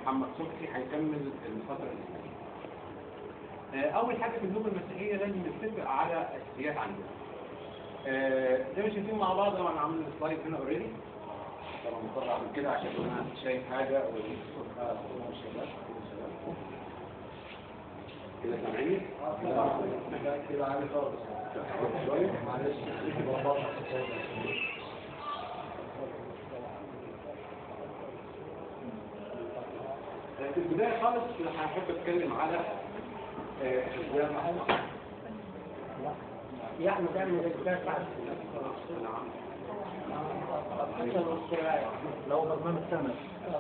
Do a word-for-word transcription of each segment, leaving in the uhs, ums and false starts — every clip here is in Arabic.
محمد صبحي هيكمل الفترة الإسلامية. أول حاجة في النوبة المسيحية لازم نتفق على أساسيات عندنا. زي ما شايفين مع بعض، أنا عامل السلايد هنا أوريدي. طبعا مضطر أعمل كده عشان أنا شايف حاجة وأجيب الصوت مش شغال كده. سامعيني؟ كده عالي خالص. شوية معلش. في البداية خالص هحب أتكلم على حزام أحمد. يا أحمد اعمل الإجابة بعد. لو برنامج سنة.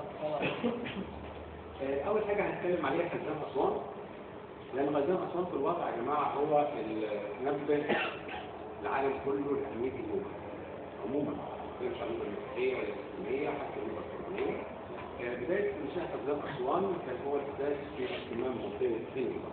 أول حاجة هنتكلم عليها حزام أسوان، لأن حزام أسوان في الواقع يا جماعة هو المنبه العالم كله لأهمية النوبة عموما، مش عن النوبة المسيحية ولا الإسلامية حتى النوبة الفرعونية. بداية إنشاء حزام أسوان كان هو الأساس في اهتمام منطقة النوبة.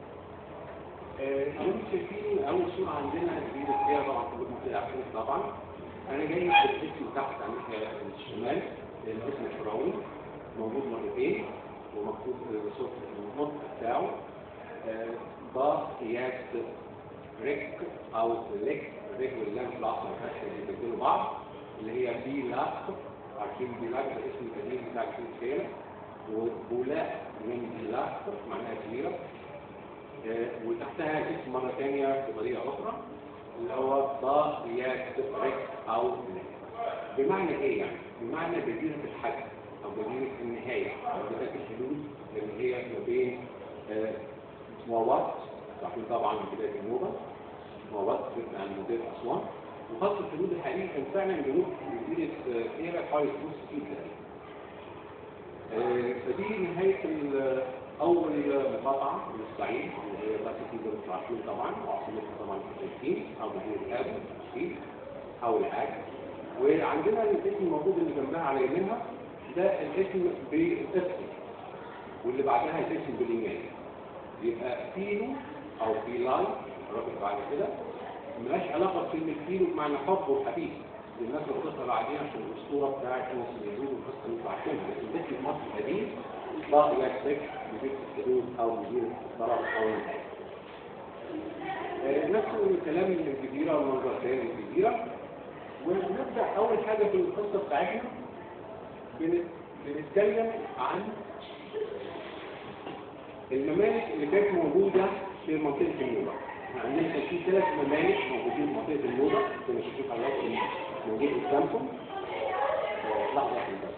زي ما شايفين أول صورة عندنا دي فيها طبعا في منطقة عفريت طبعا. أنا جاي بالاسم تحت عن الشمال، الاسم الفرعوني موجود مرتين ومكتوب صوت النطق بتاعه ضا ياس ريك أو ليك. الريك واللام في العصر الفتح اللي بيدينوا بعض اللي هي بي لاق. عارفين بيلاق ده اسم القديم بتاع الكنيسة، وبولاء من بيلاق معناها كبيرة. وتحتها اسم مرة ثانية بطريقة أخرى اللي هو ضا ياس ريك أو ليك. بمعنى إيه يعني؟ بمعنى جزيرة الحد أو جزيرة النهاية أو جزيرة الحدود اللي هي ما بين موات. تعرفين طبعا بداية النوبة موات عن مدينة أسوان، وخط الحدود الحقيقي كان فعلا جنوب جزيرة إيرا حوالي نص كيلو تقريبا. فدي نهاية أول مقاطعة من الصعيد اللي هي بس تقدر تعرفين طبعا، وعاصمتها طبعا الفلسطين أو مدينة آدم الفلسطين أو العاج. وعندنا الاسم الموجود اللي جنبها على يمينها ده الاسم بالاسم، واللي بعدها الاسم باليمين. يبقى فيلو أو فيلاي رابط بعد كده ملهاش علاقة بكلمة فيلو بمعنى حب وحبيب. الناس بتقصها بعدين عشان الأسطورة بتاعت أنس اليهود والقصة اللي انتوا عارفينها، لكن الاسم المصري القديم ضاء يكسك جزيرة الحدود أو جزيرة الطرف أو النهاية. نفس الكلام من الجزيرة والمنظر ثاني الجزيرة. ونبدأ أول حاجة في القصة بتاعتنا بنتكلم عن الممالك اللي كانت موجودة في منطقة النوبة. عندنا كان في ثلاث ممالك موجودين في منطقة النوبة، زي ما شايفين حضراتكم موجود قدامكم. لحظة واحدة.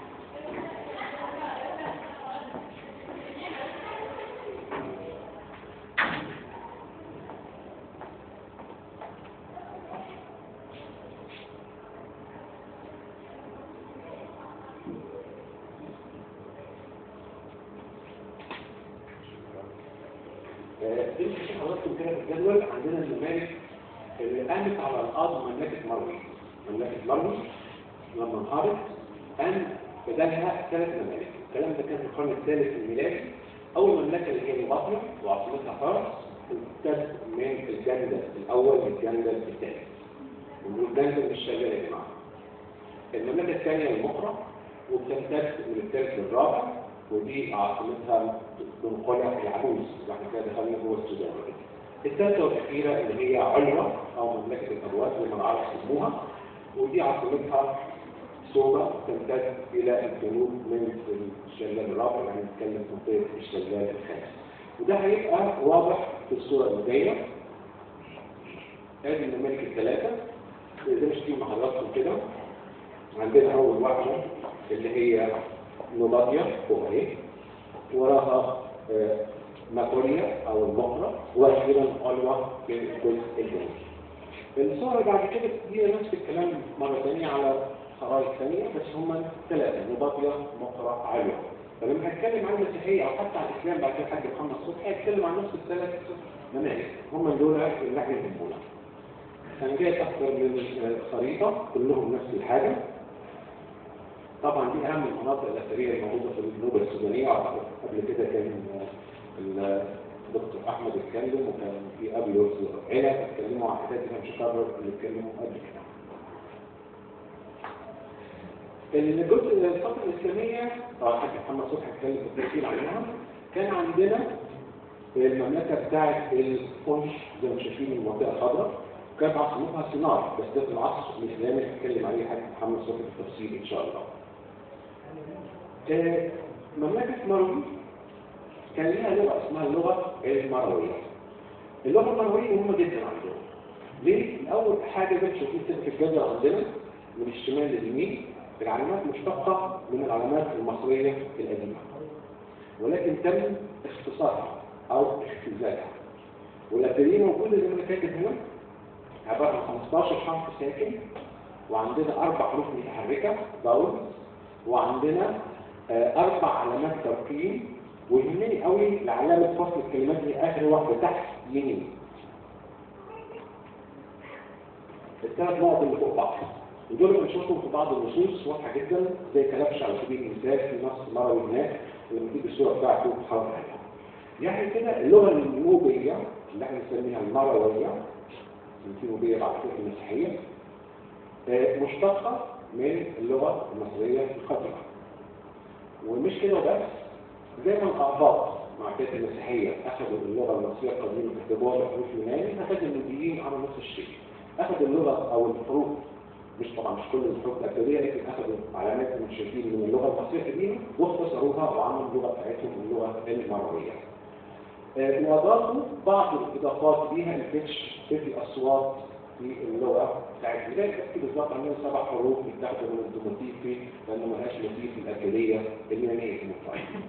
زي ما شايفين حضراتكم كده في الجدول، عندنا الممالك اللي قامت على الارض مملكه مروي. مملكه مروي لما انهارت قام بدلها ثلاث ممالك. الكلام ده كان في القرن الثالث الميلادي. اول مملكه اللي هي نوباطيا وعاصمتها فارس امتد من الجندل الاول للجندل الثاني. والجندل مش شغال يا جماعه. المملكه الثانيه المقرة وبتمتد من الثالث للرابع، ودي عاصمتها دنقلة العبوس. واحنا كده دخلنا جوه السودان. الثالثة والأخيرة اللي هي علوة أو مملكة الأبوات زي ما العرب سموها، ودي عاصمتها سوبا تمتد إلى الجنوب من الشلال الرابع، يعني نتكلم في منطقة الشلال الخامس. وده هيبقى واضح في الصورة اللي جاية. هذه الممالك الثلاثة زي ما شايفين مع حضراتكم كده. عندنا أول واحدة اللي هي نوباطيا فوق اهي، وراها ماكوريا او المقرة، واخيرا علوة في الجزء الجنوبي. الصورة بعد كده بتدينا نفس الكلام مرة ثانية على خرائط ثانية، بس هم ثلاثة: نوباطيا، مقرة، علوة. فلما هتكلم عن المسيحية او حتى عن الاسلام بعد كده الحاج محمد صبحي هيتكلم عن نفس الثلاث ممالك، هم دول اللي احنا بنقولها. انا جايب اكثر من خريطة كلهم نفس الحاجة. طبعا دي اهم المناطق الاثريه الموجوده في النوبه السودانيه. قبل كده كان الدكتور احمد اتكلم، وكان في قبله علا اتكلموا عن الحاجات دي، مش هكرر اللي اتكلموا قبل كده. الجزء الفترة الإسلامية اه حاج محمد صبحي اتكلم بالتفصيل عنها. كان عندنا المملكة بتاعت الفونش زي ما شايفين المنطقة الخضراء، كانت عاصمتها سينار، بس ده في العصر الإسلامي هتكلم عليه حاج محمد صبحي بالتفصيل إن شاء الله. آه مملكة مروي كان لها لغة اسمها اللغة المروية. اللغة المروية مهمة جدا عندهم. ليه؟ أول حاجة زي ما شايفين كده في الجدول عندنا من الشمال لليمين العلامات مشتقة من العلامات المصرية القديمة، ولكن تم اختصارها أو اختزالها. والأبجدية موجودة زي ما كاتب هنا عبارة عن خمستاشر حرف ساكن، وعندنا أربع حروف متحركة باولز، وعندنا آه أربع علامات ترقيم. ويهمني قوي لعلامة فصل الكلمات دي آخر واحدة تحت يمين. الثلاث نقط اللي فوق بعض ودول بنشوفهم في بعض النصوص واضحة جدا، زي كلبش على سبيل المثال في نص مروي هناك لما تيجي الصورة بتاعته بتحاول عليها. يعني كده اللغة النوبية اللي احنا بنسميها المروية، في نوبية بعد كده المسيحية، مشتقة من اللغة المصرية القديمة. ومش كده بس، زي ما الأعباط مع كده المسيحية أخذوا اللغة المصرية القديمة كتبوها بحروف يوناني، أخذ النوبيين عملوا نفس الشيء. أخذوا اللغة أو الحروف، مش طبعا مش كل الحروف الأبجدية، لكن أخذوا علامات من شايفين من اللغة المصرية القديمة واختصروها وعملوا اللغة بتاعتهم اللغة المروية. آه وأضافوا بعض الإضافات ليها الفتش في الأصوات في اللغة بتاعتهم. زي كده بالظبط عندنا سبع حروف بتاخدوا من الدوموتيفي لأنه ملهاش موتيف في الأبجدية اليونانية المطلقة.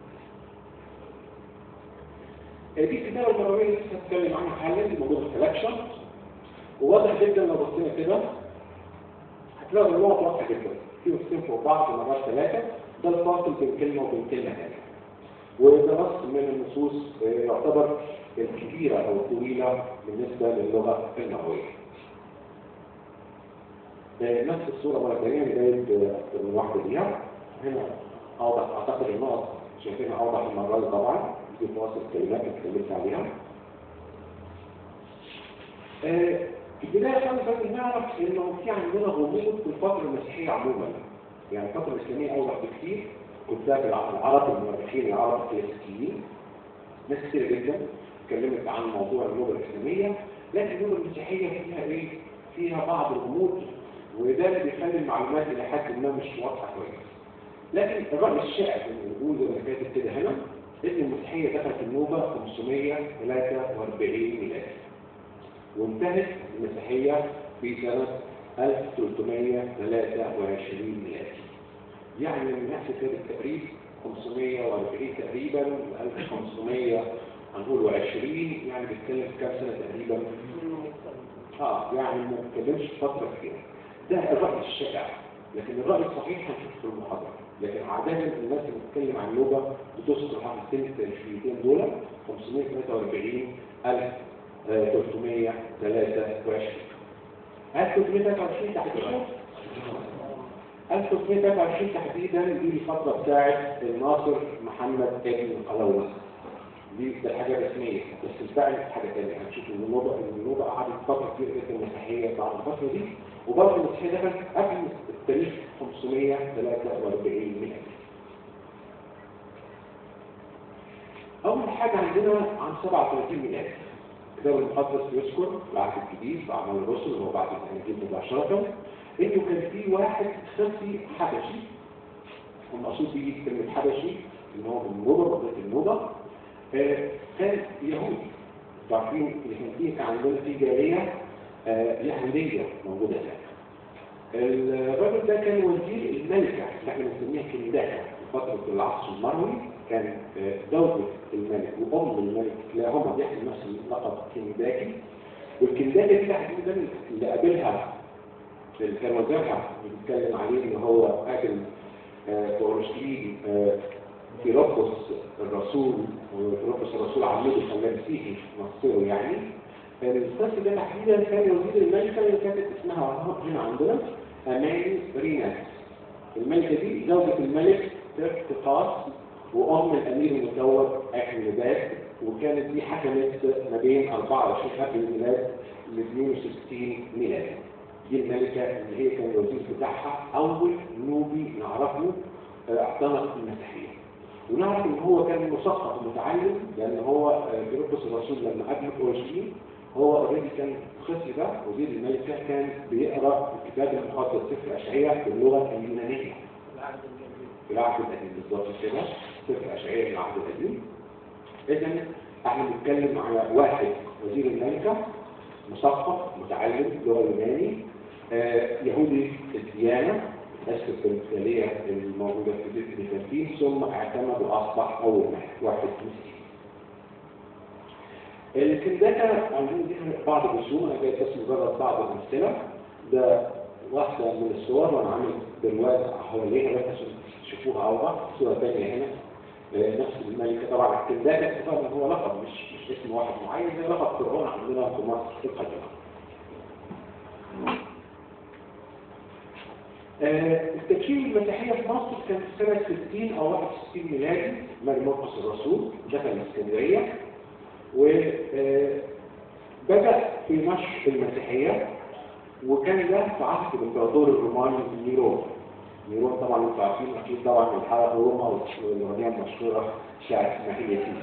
دي الكتابة المروية اللي لسه هتكلم عنها حالا، دي موجودة في كولكشن، وواضح جدا لو بصينا كده هتلاقوا النقط واضحة جدا، في نقطتين فوق بعض مرات ثلاثة، ده الفاصل بين كلمة وبين كلمة ثانية. وده نص من النصوص يعتبر الكبيرة أو الطويلة بالنسبة للغة المروية. نفس الصورة مرة ثانية بداية أكثر من واحدة ليها. هنا أوضح أعتقد النقط شايفينها أوضح المرة دي طبعا، دي فواصل الكلمات اللي اتكلمت عليها. في البداية خالص لازم نعرف إنه في عندنا غموض في الفترة المسيحية عموما. يعني الفترة الإسلامية أوضح بكثير، كتاب العرب المؤرخين العرب الكلاسيكيين ناس كتير جدا اتكلمت عن موضوع اللغة الإسلامية، لكن اللغة المسيحية فيها إيه؟ فيها بعض الغموض، وده اللي بيخلي المعلومات إلى حد ما مش واضحة كويس. لكن الرأي الشائع اللي بنقول زي ما كاتب كده هنا إن المسيحية دخلت النوبة خمسمائة وثلاثة وأربعين ميلادي، وانتهت المسيحية في سنة ألف وثلاثمائة وثلاثة وعشرين ميلادي. يعني من نفس كده التقريب خمسمائة وأربعين تقريبا ألف وخمسمائة هنقول وعشرين، يعني بيتكلم في كام سنة تقريبا؟ اه يعني ما بيتكلمش فترة كبيرة. ده الرأي الشائع، لكن الرأي الصحيح هنشوفه في المحاضرة. لكن عادة الناس اللي بتتكلم عن اللغة بتذكر حرفتين التاريخيتين دول خمسمائة وثلاثة وأربعين ألف وثلاثمائة وثلاثة وعشرين. ألف وثلاثمائة وثلاثة وعشرين تحديدا ألف وثلاثمائة وثلاثة وعشرين تحديدا دي الفترة بتاعت الناصر محمد ابن القلاوونة. دي الحاجة الرسمية، بس الباقي حاجة تانية. هنشوف ان النوبة النوبة قعدت فترة كبيرة جدا المسيحية بعد الفترة دي، وبرضه المسيحية دخلت قبل التاريخ خمسمائة وثلاثة وأربعين ميلادي. أول حاجة عندنا عن سبعة وثلاثين ميلادي. الكتاب المقدس يذكر في العهد الجديد في أعمال الرسل اللي هو بعد الإنجيل مباشرة إنه كان في واحد خفي حبشي، والمقصود بيه كلمة حبشي إن هو من النوبة، منطقة النوبة، آه كان يهودي. عارفين الهنديين كان عندنا في جالية آه يهودية موجودة هناك. الراجل ده كان وزير الملكة اللي احنا بنسميها كنداكة في فترة العصر المروي، كان آه زوجة الملك وأم الملك كلاهما بيحمل نفس اللقب كنداكي. والكنداكة دي تحديدا اللي قابلها اللي كان وزيرها بيتكلم عليه ان هو قابل اورشليم فيلبس الرسول، وفيلبس الرسول عمده خلاه مسيحي نصره. يعني الشخص ده تحديدا كان وزير الملكه اللي كانت اسمها هنا عندنا امان ريناس. الملكه دي زوجة الملك ترتقاص وام الامير المتوج احمدات، وكانت دي حكمت ما بين أربعة وعشرين قبل الميلاد ل اثنين وستين ميلادي. دي الملكة اللي هي كان الوزير بتاعها أول نوبي نعرفه اعتنق المسيحية. ونعرف إن هو كان مثقف ومتعلم، لأن هو فيلبس الرسول لما قابله في أورشليم هو اوريدي كان خصي ده وزير الملكة كان بيقرأ الكتاب المقدس سفر أشعياء باللغة اليونانية. في العهد القديم بالظبط كده، سفر أشعياء في العهد القديم. إذن احنا بنتكلم على واحد وزير الملكة مثقف متعلم لغة يوناني آه، يهودي الديانة أسس الإسرائيلية الموجودة في بيت التنفيذ، ثم اعتمد وأصبح أول واحد مسيحي. لكن ده كان عايزين نديك بعض الرسوم، أنا جاي بس مجرد بعض الأمثلة. ده واحدة من الصور وأنا عامل بالواد حواليها بس عشان تشوفوها أوضح. صورة ثانية هنا نفس الملكة. طبعا الكنداك اتفقنا ان هو لقب مش مش اسم واحد معين زي لقب فرعون عندنا في مصر القديمة. آه التبشير المسيحية في مصر كان في سنة ستين أو واحد وستين ميلادي. ماري مرقس الرسول دخل الإسكندرية وبدأ في نشر المسيحية، وكان ده في عهد الإمبراطور الروماني نيرون. نيرون طبعا انتوا عارفين اكيد طبعا الحلقه روما والاغنيه المشهوره شاعر اسمها هي فيه.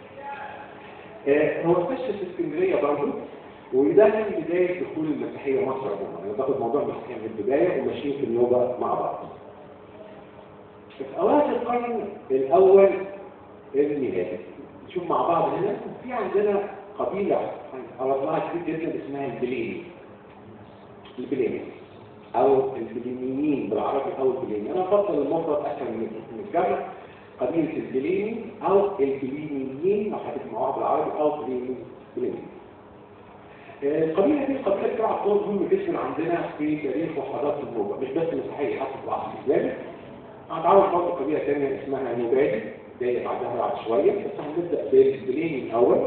هو اكتشف اسكندريه برضه، وده كان بدايه دخول المسيحيه مصر عموما. انا باخد موضوع المسيحيه من البدايه وماشيين في النوبه مع بعض. في اواخر القرن الاول الميلادي نشوف مع بعض هنا في عندنا قبيله عرفناها كتير جدا اسمها البليني. البليني او البلينيين بالعربي او البليني، انا افضل المفرد اسهل من الجمع. قبيله البليني او البلينيين لو هتسمعوها بالعربي او بليني بليني. القبيله دي قبيله بتلعب دور مهم جدا عندنا في تاريخ وحضاره النوبه، مش بس مسيحيه حتى في العصر الاسلامي. هنتعرف برضه قبيله ثانيه اسمها نوبادي جايه بعدها بعد شويه، بس هنبدا بالبليني الاول.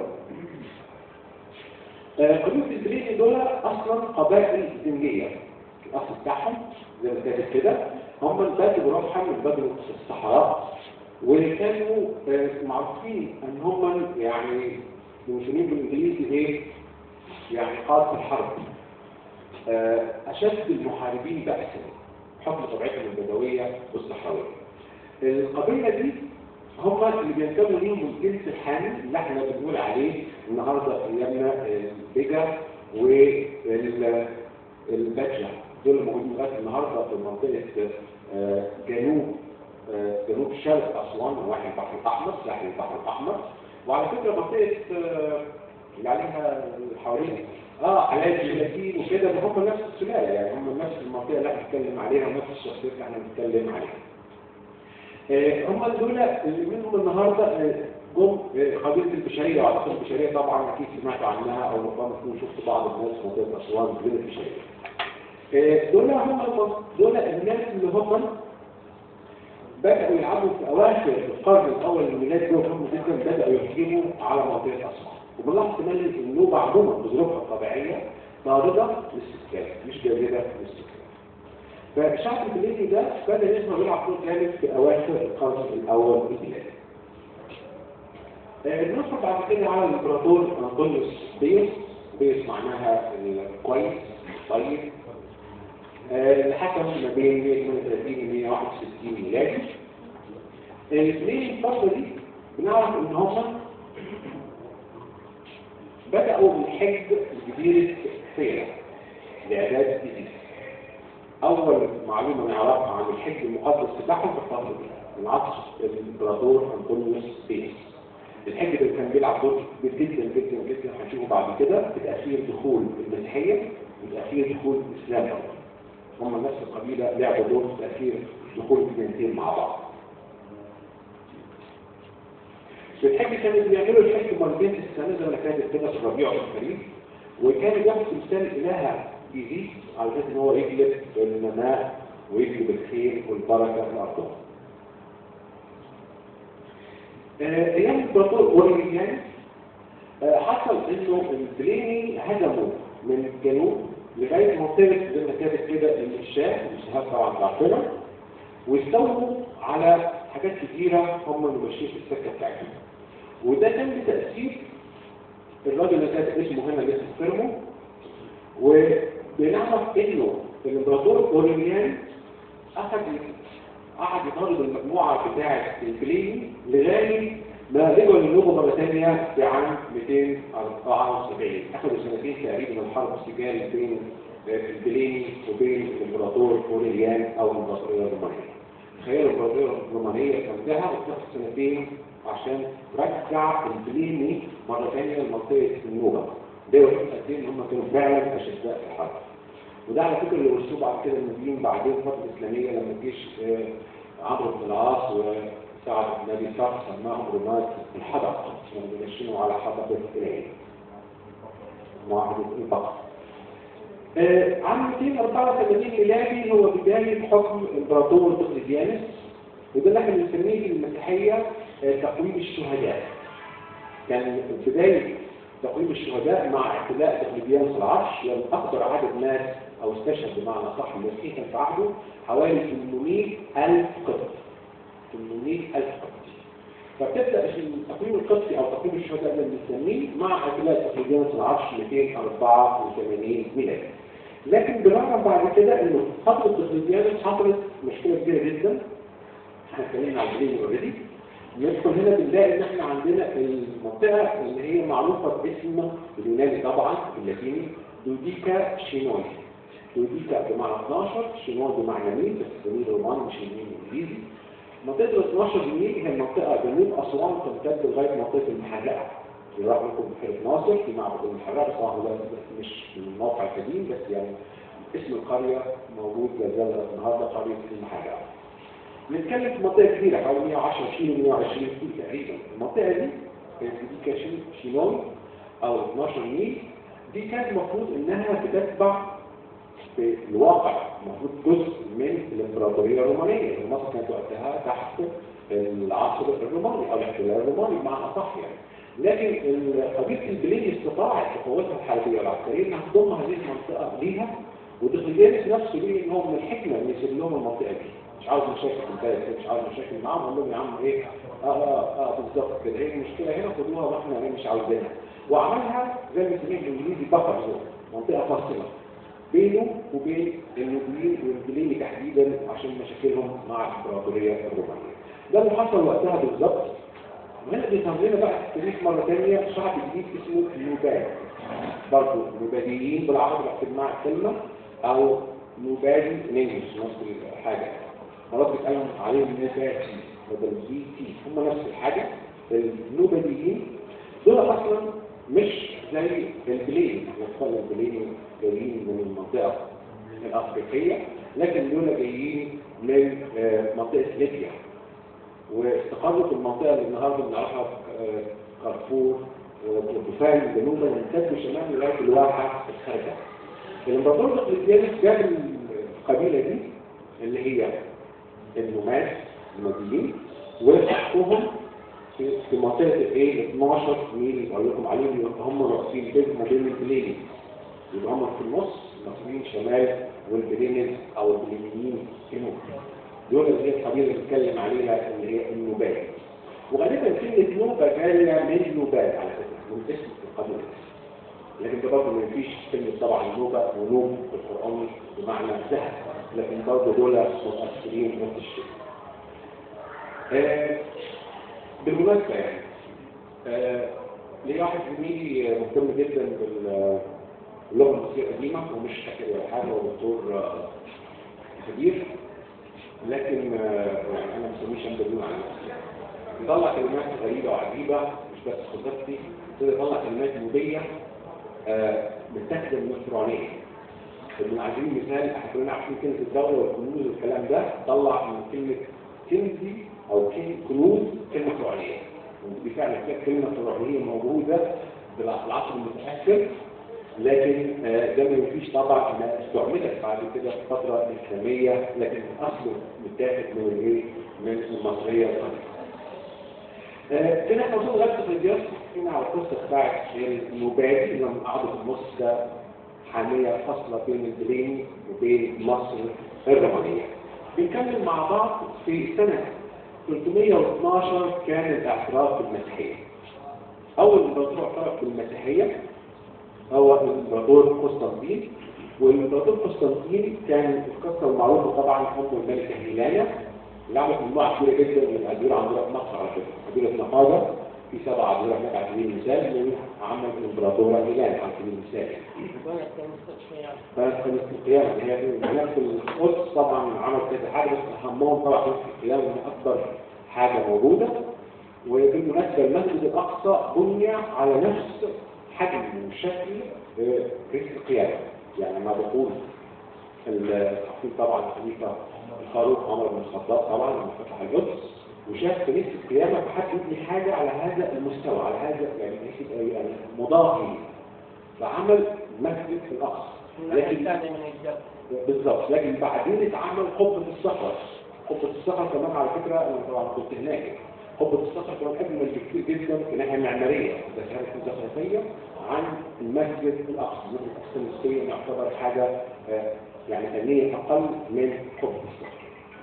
قبيله البليني دول اصلا قبائل زنجيه. الأصل بتاعهم زي ما كانت كده هم البدو روحهم البدو الصحراء، وكانوا معروفين ان هم يعني المسلمين بالانجليزي ايه؟ يعني قادة الحرب، اشد المحاربين بأسا بحكم طبيعتهم البدويه والصحراويه. القبيله دي هم اللي بينتموا ليهم الجنس الحامل اللي احنا بنقول عليه النهارده في ايامنا البيجا والبجة. دول موجودين لغايه النهارده في منطقه جنوب جنوب شرق اسوان نواحي البحر الاحمر، ساحل البحر الاحمر. وعلى فكره منطقه اللي عليها حوالين اه علاج جيلاتين وكده ده هم نفس السلاله، يعني هم نفس المنطقه اللي احنا بنتكلم عليها ونفس الشخصيات اللي احنا بنتكلم عليها. آه هم دول اللي منهم النهارده جم قبيله البشريه، واعتقد البشريه طبعا اكيد سمعتوا عنها او ربما تكونوا شفتوا بعض الناس في منطقه اسوان قبيله البشريه. دول هم دول الناس اللي هم بدأوا يلعبوا في أواخر القرن الأول الميلادي. دول هم جدا بدأوا يهجموا على منطقة أسوان، وبنلاحظ كمان إن النوبة عموما بظروفها الطبيعية طاردة للسكان مش جاذبة للسكان. فالشعب البليني ده بدأ يظهر يلعب دور جامد في أواخر القرن الأول الميلادي. ندخل بعد كده على الإمبراطور أنطونيوس بيوس. بيوس معناها الكويس طيب، اللي حكم ما بين مئة وثمانية وثلاثين و مئة وواحد وستين ميلادي. الاثنين الفترة دي بنعرف ان هم بدأوا بالحج لجزيرة فيلا لإعداد جديد. أول معلومة نعرفها عن الحج المقدس بتاعهم في الفترة دي من عصر الإمبراطور أنطونيوس بيوس. الحج ده كان بيلعب دور كبير جدا جدا جدا، هنشوفه بعد كده بتأثير دخول المسيحية وتأثير دخول الإسلام. هم نفس القبيلة لعبوا دور في تأثير دخول الديانتين مع بعض. في الحج كانوا بيعملوا الحج مرتين في السنة زي ما كانت كده في الربيع والخريف، وكان بياخد تمثال إلهة إيزيس على أساس إن هو يجلب النماء ويجلب الخير والبركة في الأرض. أيام الإمبراطور أورليان حصل إنه البليني هجموا من الجنوب لغاية منطقة زي ما كانت كده الشام والشهاب طبعا تعرفنا، واستولوا على حاجات كتيرة هم اللي ماشيين في السكة بتاعتهم. وده كان بتأثير الراجل اللي كان اسمه هنا لسه فيرمو، وده بنعرف انه الامبراطور اوريليان اخذ قعد يطالب المجموعه بتاعه البليني لغايه ما رجعوا للنوبه مره ثانيه في عام مئتين وأربعة وسبعين. اخذوا سنتين تقريبا الحرب السجال بين البليني وبين الامبراطور اوريليان او الامبراطوريه الرومانيه. تخيلوا الامبراطوريه الرومانيه كانت وتاخد سنتين عشان ترجع البليني مره ثانيه لمنطقه النوبه. ده يوريك قد ايه ان هم كانوا فعلا اشداء في الحرب. وده على فكره اللي ورثوه بعد كده النبيين بعدين الفتره الاسلاميه لما الجيش عمرو بن العاص وسعد بن ابي سعد سماهم رماة الحدق، كانوا بينشنوا على حدق الفلاني معاهده البقر. آه عام مئتين وأربعة وثمانين ميلادي هو بدايه حكم الامبراطور دقلديانوس، وده اللي احنا بنسميه في المسيحيه آه تقويم الشهداء. كان بدايه تقويم الشهداء مع اعتداء دقلديانوس العرش، لأن أكبر عدد ناس أو استشهد بمعنى صح المسيحي كان في عهده حوالي ثمانمئة ألف قبطي. ثمانمئة ألف قبطي. فبتبدأ التقويم القبطي أو تقويم الشهداء اللي بنسميه مع اعتداء دقلديانوس العرش مئتين وأربعة وثمانين ميلادي. لكن بنعرف بعد كده إنه فترة دقلديانوس حصلت مشكلة كبيرة جدا. احنا اتكلمنا عن البليني اوريدي. ندخل هنا بنلاقي ان احنا عندنا المنطقه اللي هي معروفه باسم اليوناني طبعا باللاتيني دوديكا شينوي. دوديكا بمعنى اثناشر، شينوي بمعنى ميل، بس بالميل الروماني مش الميل الانجليزي. منطقه ال اثناشر ميل هي منطقه جنوب اسوان تمتد لغايه منطقه المحرقه. اللي راح لكم بحيره ناصر في معبد المحرقه، طبعا هو مش في الموقع القديم بس يعني اسم القريه موجود لا زال النهارده قريه المحرقه. نتكلم في منطقة كبيرة حوالي مئة وعشرة كيلو مئة وعشرين كيلو تقريبا. المنطقة دي دي كاشين شينوي أو اثناشر ميل دي كانت المفروض إنها بتتبع في الواقع المفروض جزء من الإمبراطورية الرومانية. مصر كانت وقتها تحت العصر الروماني أو الاحتلال الروماني بمعنى أصح يعني. لكن قبيلة البليني استطاعت بقوتها الحربية والعسكرية إنها تضم هذه المنطقة ليها، ودقلديانوس نفسه ليه إن هو من الحكمة إن يسيب لهم المنطقة دي. مش عاوز مشاكل في البلد، مش عاوز مشاكل معاهم، قال لهم يا عم ايه اه اه اه بالظبط كده، ايه المشكله هنا خدوها واحنا ايه مش عاوزينها. وعملها زي ما بنسميه بالانجليزي بفر زون، منطقه فاصله بينه وبين النوبيين والبليني تحديدا عشان مشاكلهم مع الامبراطوريه الرومانيه. ده اللي حصل وقتها بالظبط. وهنا بيظهر لنا بقى في التاريخ مره ثانيه شعب جديد اسمه النوباد. برضه نوباديين بالعربي بكتب مع الكلمه او نوبادي انجلش نفس الحاجه. مرات بيتكلم عليهم نوبادي بدل بي تي، هم نفس الحاجه. النوباديين دول اصلا مش زي البليني، الاطفال البليني جايين من المنطقه الافريقيه، لكن دول جايين من منطقه ليبيا واستقروا في المنطقه اللي النهارده بنعرفها كارفور وكردفان جنوبا وامتدوا شمال لغايه الواحه الخارجه. الامبراطور دقلديانوس جاب القبيله دي اللي هي النوماد النوبيين وحطوهم في منطقه الايه اثناشر ميل بقول لكم عليهم هم راسين بين ما بين البليني، يبقى هم في النص ناصرين شمال والبليني او البلينيين جنوب. دول اللي هي القبيله اللي بنتكلم عليها اللي هي النوباد. وغالبا كلمه نوبه جايه من نوباد على فكره من اسم القبيله، لكن ده برضه ما فيش كلمه طبعا نوبه ونوب في القران بمعنى ذهب، لكن برضه دول مؤثرين نفس الشيء. آه بالمناسبه يعني آه ليه واحد زميلي مهتم جدا باللغه المصريه القديمه ومش فاكر ولا حاجه، هو دكتور آه كبير، لكن آه يعني انا ما بسميش انا على نفسي. بيطلع كلمات غريبه وعجيبه مش بس خطتي، بيطلع كلمات نوبيه آه متاخده من الفرعونيه. ابن عايزين مثال احنا كلنا عارفين كلمه الدوله والكنوز والكلام ده، طلع من كلمه كنزي او كنوز كلمه فرعونيه. ودي فعلا كلمه فرعونيه موجوده في العصر المتاخر، لكن ده ما ينفيش طبعا انها استعملت بعد كده في الفتره الاسلاميه، لكن اصله متاخد من الايه؟ من المصريه القديمه. كده احنا وصلنا لغايه دقلديانوس هنا على القصه بتاعت النوبادي لما قعدوا في النص ده حاميه فاصله بين البليني وبين مصر الرومانيه. بنكمل مع بعض في سنه ثلاثمئة واثناشر كان الاعتراف بالمسيحيه. اول امبراطور اعترف بالمسيحيه هو الامبراطور قسطنطين، والامبراطور قسطنطين كان القصه المعروفه طبعا ام الملكه هيلانا اللي عملت مجموعه كبيره جدا من الادوار عندنا في مصر على فكره، قبيله نقاده في سبع ادوار هناك على سبيل المثال من عمل الامبراطوره هيلانا على سبيل المثال. كانت كانت القيامه هي هناك في القدس طبعا عمل كذا حاجه بس اهمهم طبعا كانت القيامه من اكبر حاجه موجوده. وبالمناسبه المسجد الاقصى بني على نفس حجم وشكل كنيسه القيامه، يعني ما بقول الحكيم طبعا الخليفه الفاروق عمر بن الخطاب طبعا لما فتح القدس وشاف كنيسه القيامه فحب يبني حاجه على هذا المستوى، على هذا يعني يعني مضاهي، فعمل مسجد في الاقصى. لكن بالظبط، لكن بعدين اتعمل قبه الصخر. قبه الصخر كمان على فكره انا طبعا كنت هناك، قبه الصخر كمان اجمل بكثير جدا في الناحيه المعماريه الزخرفيه عن المسجد الاقصى. المسجد الاقصى نسبيا يعتبر حاجه يعني فنيه اقل من قبه الصخر.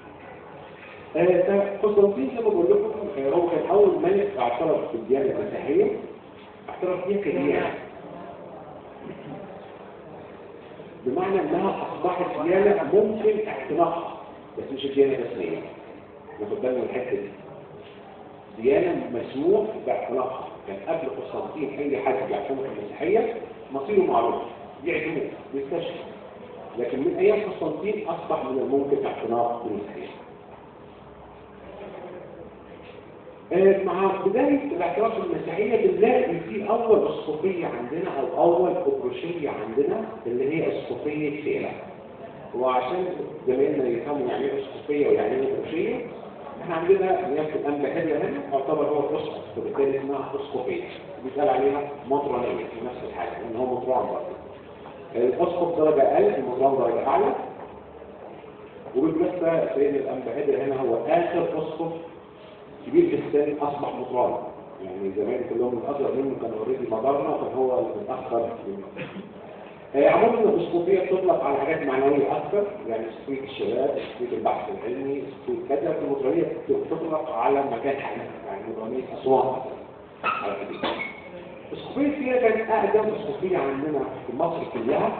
قسطنطين زي ما بقول لكم هو كان اول ملك اعترف بالديانه المسيحيه، اعترف بيها كديانه بمعنى انها اصبحت ديانه ممكن اعتناقها، بس مش الديانه الرسميه. ناخد بالنا من الحته دي. ديانه مسموح باعتناقها، كان قبل قسطنطين اي حد يعتنق المسيحيه مصيره معروف، يعدموه يستشهد. لكن من ايام قسطنطين اصبح من الممكن اعتناق المسيحيه. مع بداية الاعتراف بالمسيحية بنلاقي في أول أسقفية عندنا أو أول أبروشية عندنا اللي هي أسقفية فيلا. وعشان زمايلنا يفهموا يعني إيه أسقفية ويعني إيه أبروشية، إحنا عندنا نيابة الأنبا هنا هنا يعتبر هو الأسقف، فبالتالي اسمها أسقفية. بيتقال عليها مطرانية في نفس الحاجة، لأن هو مطران برضه. الأسقف درجة أقل، المطران درجة أعلى. وبالنسبة سيدنا الأنبا هنا هو آخر أسقف كبير في السن اصبح مطران، يعني زمان كلهم الاصغر منه كانوا اوريدي مضرنا وكان هو المتاخر منه. عموما الاسقفيه بتطلق على حاجات معنويه اكثر، يعني اسقفيه الشباب، اسقفيه البحث العلمي، اسقفيه كذا. المطرانيه بتطلق على مكان حديث، يعني مطرانيه اسوان على كده. اسقفيه فيها كانت اقدم اسقفيه عندنا في مصر كلها.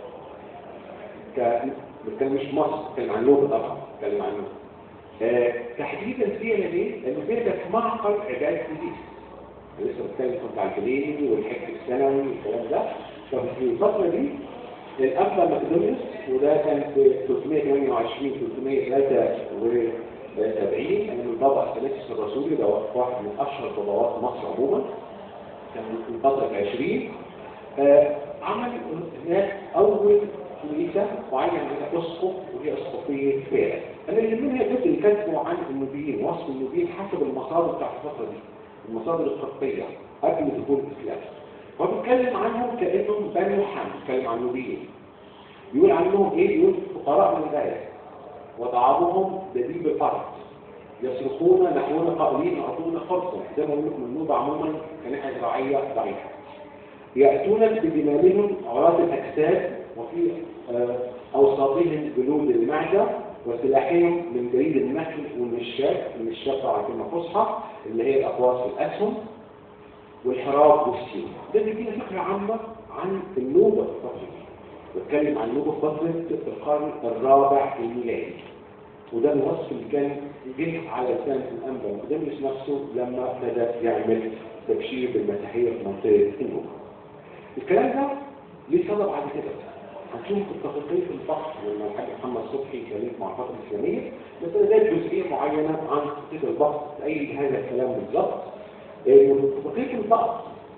ك بتكلم مش مصر، بتكلم عن نوبه طبعا، بتكلم عن نوبه. آه، تحديدا فيها ليه؟ لأنه فيها كانت معقل عبادة الدين. لسه بتكلم كنت على الجليلي والحج السنوي والكلام ده. ففي الفترة دي الأنبا مقدونيوس، وده كان في ثلاثمائة وثمانية وعشرين ثلاثمائة وثلاثة وسبعين يعني من البابا أثناسيوس الرسولي، ده واحد من أشهر باباوات مصر عموما، كان في الفترة العشرين. آه، عمل هناك أول كنيسة معين على أسقف، وهي أسقفية فيلا. أنا اللي منها جزء اللي كاتبه عن النوبيين، وصف النوبيين حسب المصادر بتاعت الفترة دي، المصادر الخطية قبل دخول الإسلام. هو بيتكلم عنهم كأنهم بنو حم، بيتكلم عن النوبيين. بيقول عنهم إيه؟ بيقول فقراء من الغاية، وطعامهم دبيب الأرض، يصرخون نحونا قائلين أعطونا خرصا. زي ما بقول لكم النوبة عموما كناحية زراعية ضعيفة. يأتون بدمامهم عراة الأجساد، وفي أوساطهم جلود المعدة، وسلاحهم من جريد النخل والمشاة. المشاة طبعا كلمة فصحى اللي هي الأقواس والأسهم والحراب والسيوف. ده بيدينا فكرة عامة عن النوبة في الفترة دي. بتكلم عن النوبة في فترة القرن الرابع الميلادي، وده الوصف اللي كان جه على لسان الأنبا مقدونيوس نفسه لما ابتدى يعمل تبشير بالمسيحية في منطقة النوبة. الكلام ده ليه سبب بعد كده؟ هنشوف التفاصيل في البحث لما الحاج محمد صبحي كلمه مع الفتره الاسلاميه، بس انا جايب جزئيه معينه عن تفاصيل البحث تأيد هذا الكلام بالظبط. تفاصيل البحث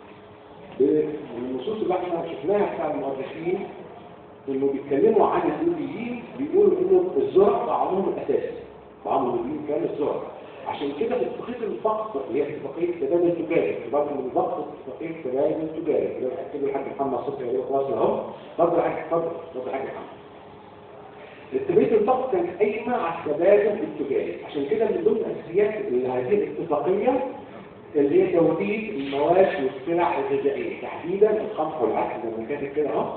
بالنصوص اللي احنا شفناها بتاع المؤرخين انه بيتكلموا عن النوبيين، بيقولوا انه الزرع طعامهم الاساسي، طعام النوبيين كان الزرع. عشان كده في اتفاقيه الفقر اللي هي اتفاقيه تبادل التجاري، برضه من ضبط اتفاقيه تبادل التجاري اللي هو الحاج محمد صبحي عليه خلاص اهو. اتفضل يا حاج، اتفضل اتفضل يا حاج محمد. اتفاقيه الفقر كانت قايمه على التبادل التجاري، عشان كده من ضمن اساسيات هذه الاتفاقيه اللي هي توريد المواد والسلع الغذائيه، تحديدا القمح والعسل زي ما كاتب كده اهو،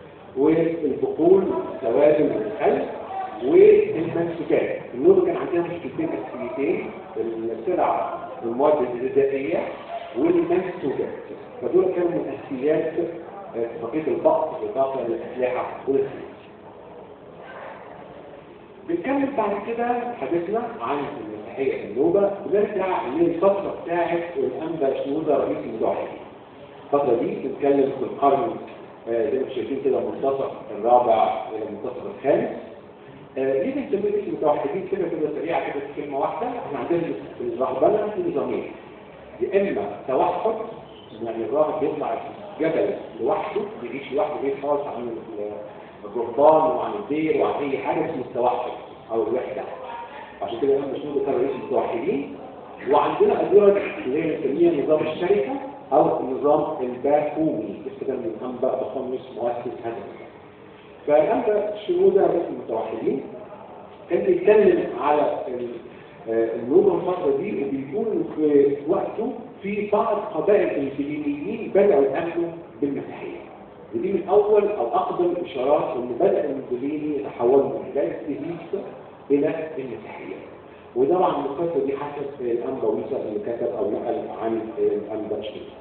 والبقول والسوائل والخل والمنسوجات. النوبة كان عندها مشكلتين أساسيتين، السلع والمواد الغذائية والمنسوجات، فدول كانوا من أساسيات اتفاقية البقط إضافة للأسلحة والسلاح. بنكمل بعد كده حديثنا عن المسيحية النوبة، بنرجع للفترة بتاعت الأنبا شنودة رئيس المدعين. الفترة دي بنتكلم في القرن زي ما شايفين كده منتصف الرابع إلى المنتصف الخامس. ليه بنسميه اسم متوحدين كده كده سريعة كده في كلمة واحدة؟ احنا عندنا في الرهبنة في نظامين، يا إما توحد يعني الراهب بيطلع جبل لوحده بيعيش لوحده بيت خالص عن الرهبان وعن الدير وعن أي حاجة اسمه التوحد أو الوحدة. عشان كده أنبا شنودة كان رئيس المتوحدين. وعندنا أدوار اللي هي بنسميها نظام الشركة أو النظام الباكومي، بس كده من أنبا بخمس مؤسس هذا النظام. فالأنبا شنودة رئيس المتوحدين كان بيتكلم على النوبة الفترة دي، وبيكون في وقته في بعض قبائل الفلبينيين بدأوا يأمنوا بالمسيحية. ودي من أول أو أقدم الإشارات إن بدأ المسلمين يتحولوا من بداية الكنيسة إلى المسيحية. وطبعا القصة دي حسب الأنبا ويسا اللي كتب أو نقل عن الأنبا شنودة.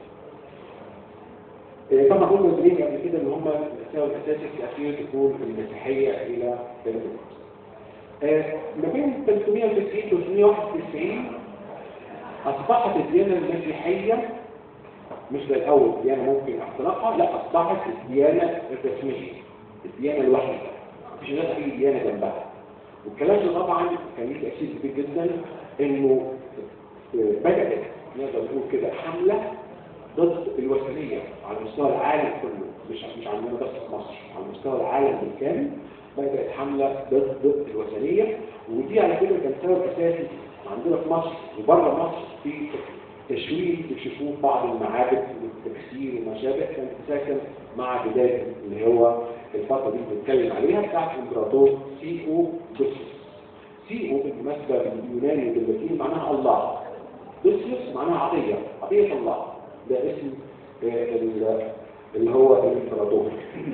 طبعا هم المسلمين قبل كده إن هم السبب الأساسي في الأخير تكون المسيحية إلى ثلاثة. ما بين ثلاثمائة وتسعين و ثلاثمائة وواحد وتسعين أصبحت الديانة المسيحية مش زي الأول ديانة ممكن اختراقها، لا أصبحت الديانة الرسمية، الديانة الوحيدة، مش غير أي ديانة جنبها. والكلام ده طبعا كان ليه تأثير كبير جدا، إنه بدأت نقدر نقول كده حملة ضد الوثنية على مستوى العالم كله، مش مش عندنا بس في مصر، على مستوى العالم بالكامل بدأت حملة ضد ضد الوثنية. ودي على فكرة كان سبب أساسي عندنا في مصر وبره مصر في تشويه تشوفوه بعض المعابد والتكسير وما شابه، كان ساكن مع بداية اللي هو الفترة دي بنتكلم عليها بتاعت الإمبراطور سيئو دوسيوس. سيئو بالمناسبة باليوناني وباللاتيني معناها الله، دوسيوس معناها عطية، عطية الله، ده اسم اللي هو الإمبراطور.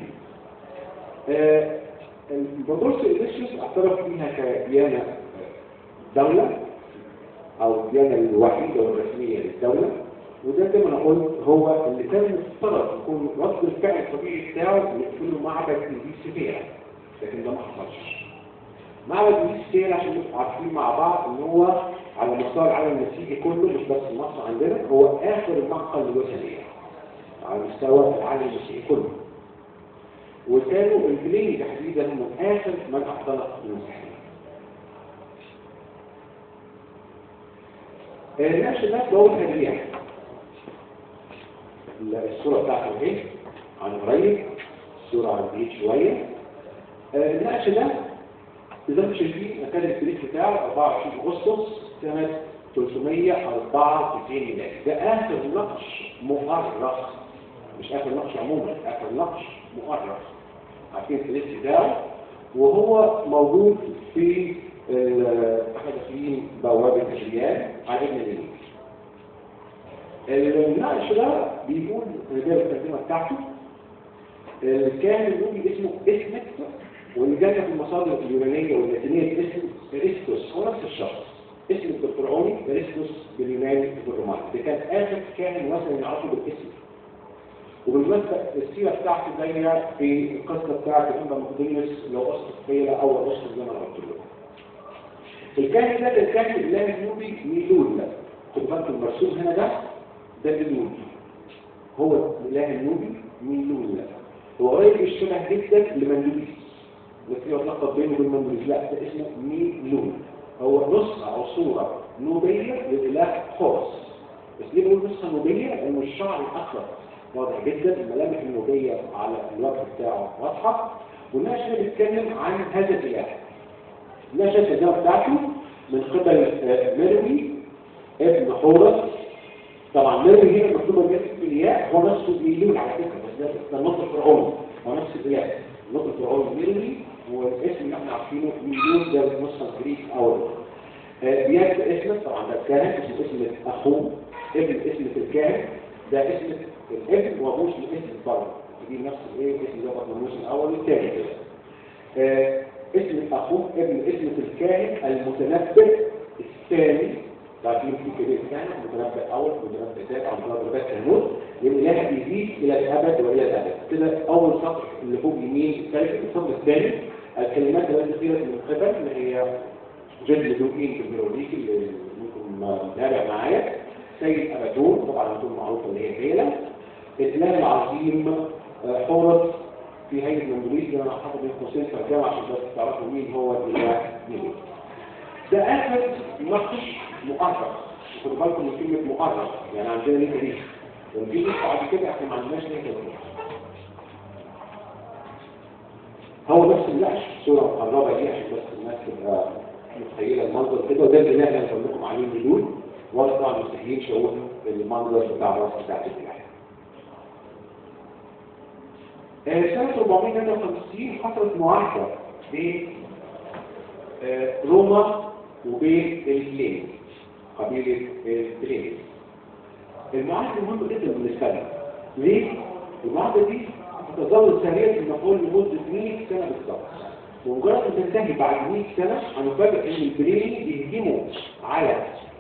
الإمبراطور سيئو اعترف بيها كديانة دولة أو الديانة الوحيدة والرسمية للدولة، وده زي ما أنا قلت هو اللي كان مفترض يكون رد الفعل الطبيعي بتاعه يقفلوا معبد إيزيس لكن ده ما حصلش. معبد إيزيس عشان نبقى عارفين مع بعض إن هو على مستوى العالم المسيحي كله مش بس مصر عندنا، هو آخر معقل للوثنية على مستوى العالم المسيحي كله. وكانوا الجليني تحديدا هم آخر من اختلق المسيحية. النقش ده بقول هدية الصورة بتاعته اهي عن قريب، الصورة عن بعيد شوية. النقش ده زي ما شايفين كان التاريخ بتاعه أربعة وعشرين أغسطس سنة ثلاثمائة وأربعة وتسعين ميلادي. ده آخر نقش مؤرخ، مش آخر نقش عموما، آخر نقش مؤرخ. عارفين التاريخ بتاعه وهو موجود في احنا داخلين بوابة الريال على ابن النيل. النقش ده بيقول رجال الترجمة بتاعته كان النوبي اسمه اسمت، واللي جاي في المصادر اليونانية واللاتينية اسم ارسطس، هو نفس الشخص. اسمت بالفرعوني ارسطس باليوناني بالروماني. ده كان آخر كاهن وثني يعرفه بالاسم. وبالمناسبة السيرة بتاعته جاية في القصة بتاعت الأنبا مقدونيوس اللي هو أسقف قيلة أول أسقف زي ما أنا قلت لكم. الكاهن ده كان كاهن الإله النوبي ميلول. خدوا بالكم المرسوم هنا ده ده ميلول، هو الإله النوبي ميلول. هو قريب الشبه جدا لمندوليس، بس هو لقب بينه وبين مندوليس، لا ده اسمه ميلول. هو نسخة أو صورة نوبية للإله خورس. بس ليه بقول نسخة نوبية؟ لأنه الشعر الأخضر واضح جدا، الملامح النوبية على الوجه بتاعه واضحة. والناس اللي بيتكلم عن هذا الإله. الناس الترجمة بتاعته من قبل مروي ابن حورس. طبعا مروي هنا مكتوبة باسم الياء، هو نفسه ميلول على فكرة، بس ده النطق الفرعوني، هو نفس الإله، النطق الفرعوني مروي، والاسم اللي احنا عارفينه ميلول ده النسخة الجريك أو بيات اسمه طبعا ده الكاهن، اسمه اسم أخوه، ابن اسم الكاهن، ده اسم الابن وابوش لاسم الضرب، دي نفس الايه اسم ده الناموس الاول والثاني كده. آه اسم اخوه ابن اسم الكاهن المتنبئ الثاني تعرفين في كبير ثاني متنبأ أول متنبأ ثاني أو متنبأ ثاني لأن بيزيد إلى الأبد وإلى الأبد. كده أول سطر اللي فوق يمين الثالث. السطر الثاني الكلمات التي قيلت من قبل اللي هي جد دوئين في الميروليكي اللي ممكن نتابع معايا. سيد أبدون، طبعا أبدون معروفة اللي هي فيلة. الإله العظيم حورس في هيئة المندوليس اللي أنا حاطط بين قوسين في الجامعة عشان بس تعرفوا مين هو الإله مين. ده آخر نقش مقرر. خدوا بالكم من كلمة مقرر، يعني عندنا ليه تاريخ. لو في نقطة بعد كده احنا ما عندناش ليه تاريخ. هو بس النقش الصورة مقربة دي عشان بس الناس تبقى متخيلة المنظر كده، وده البناء اللي هنقول لكم عليه مليون، ولا طبعا مستحيل شعور المنظر بتاع الراس بتاعت الإله. سنة أربعمائة وثمانية وخمسين حصلت معاهدة بين روما وبين البلين، قبيلة البلين. المعاهدة مهمة جدا بالنسبة لنا. ليه؟ المعاهدة دي هتظل سارية في المفعول لمدة مئة سنة بالضبط. ومجرد ما تنتهي بعد مئة سنة هنفاجئ ان البلين بيهجموا على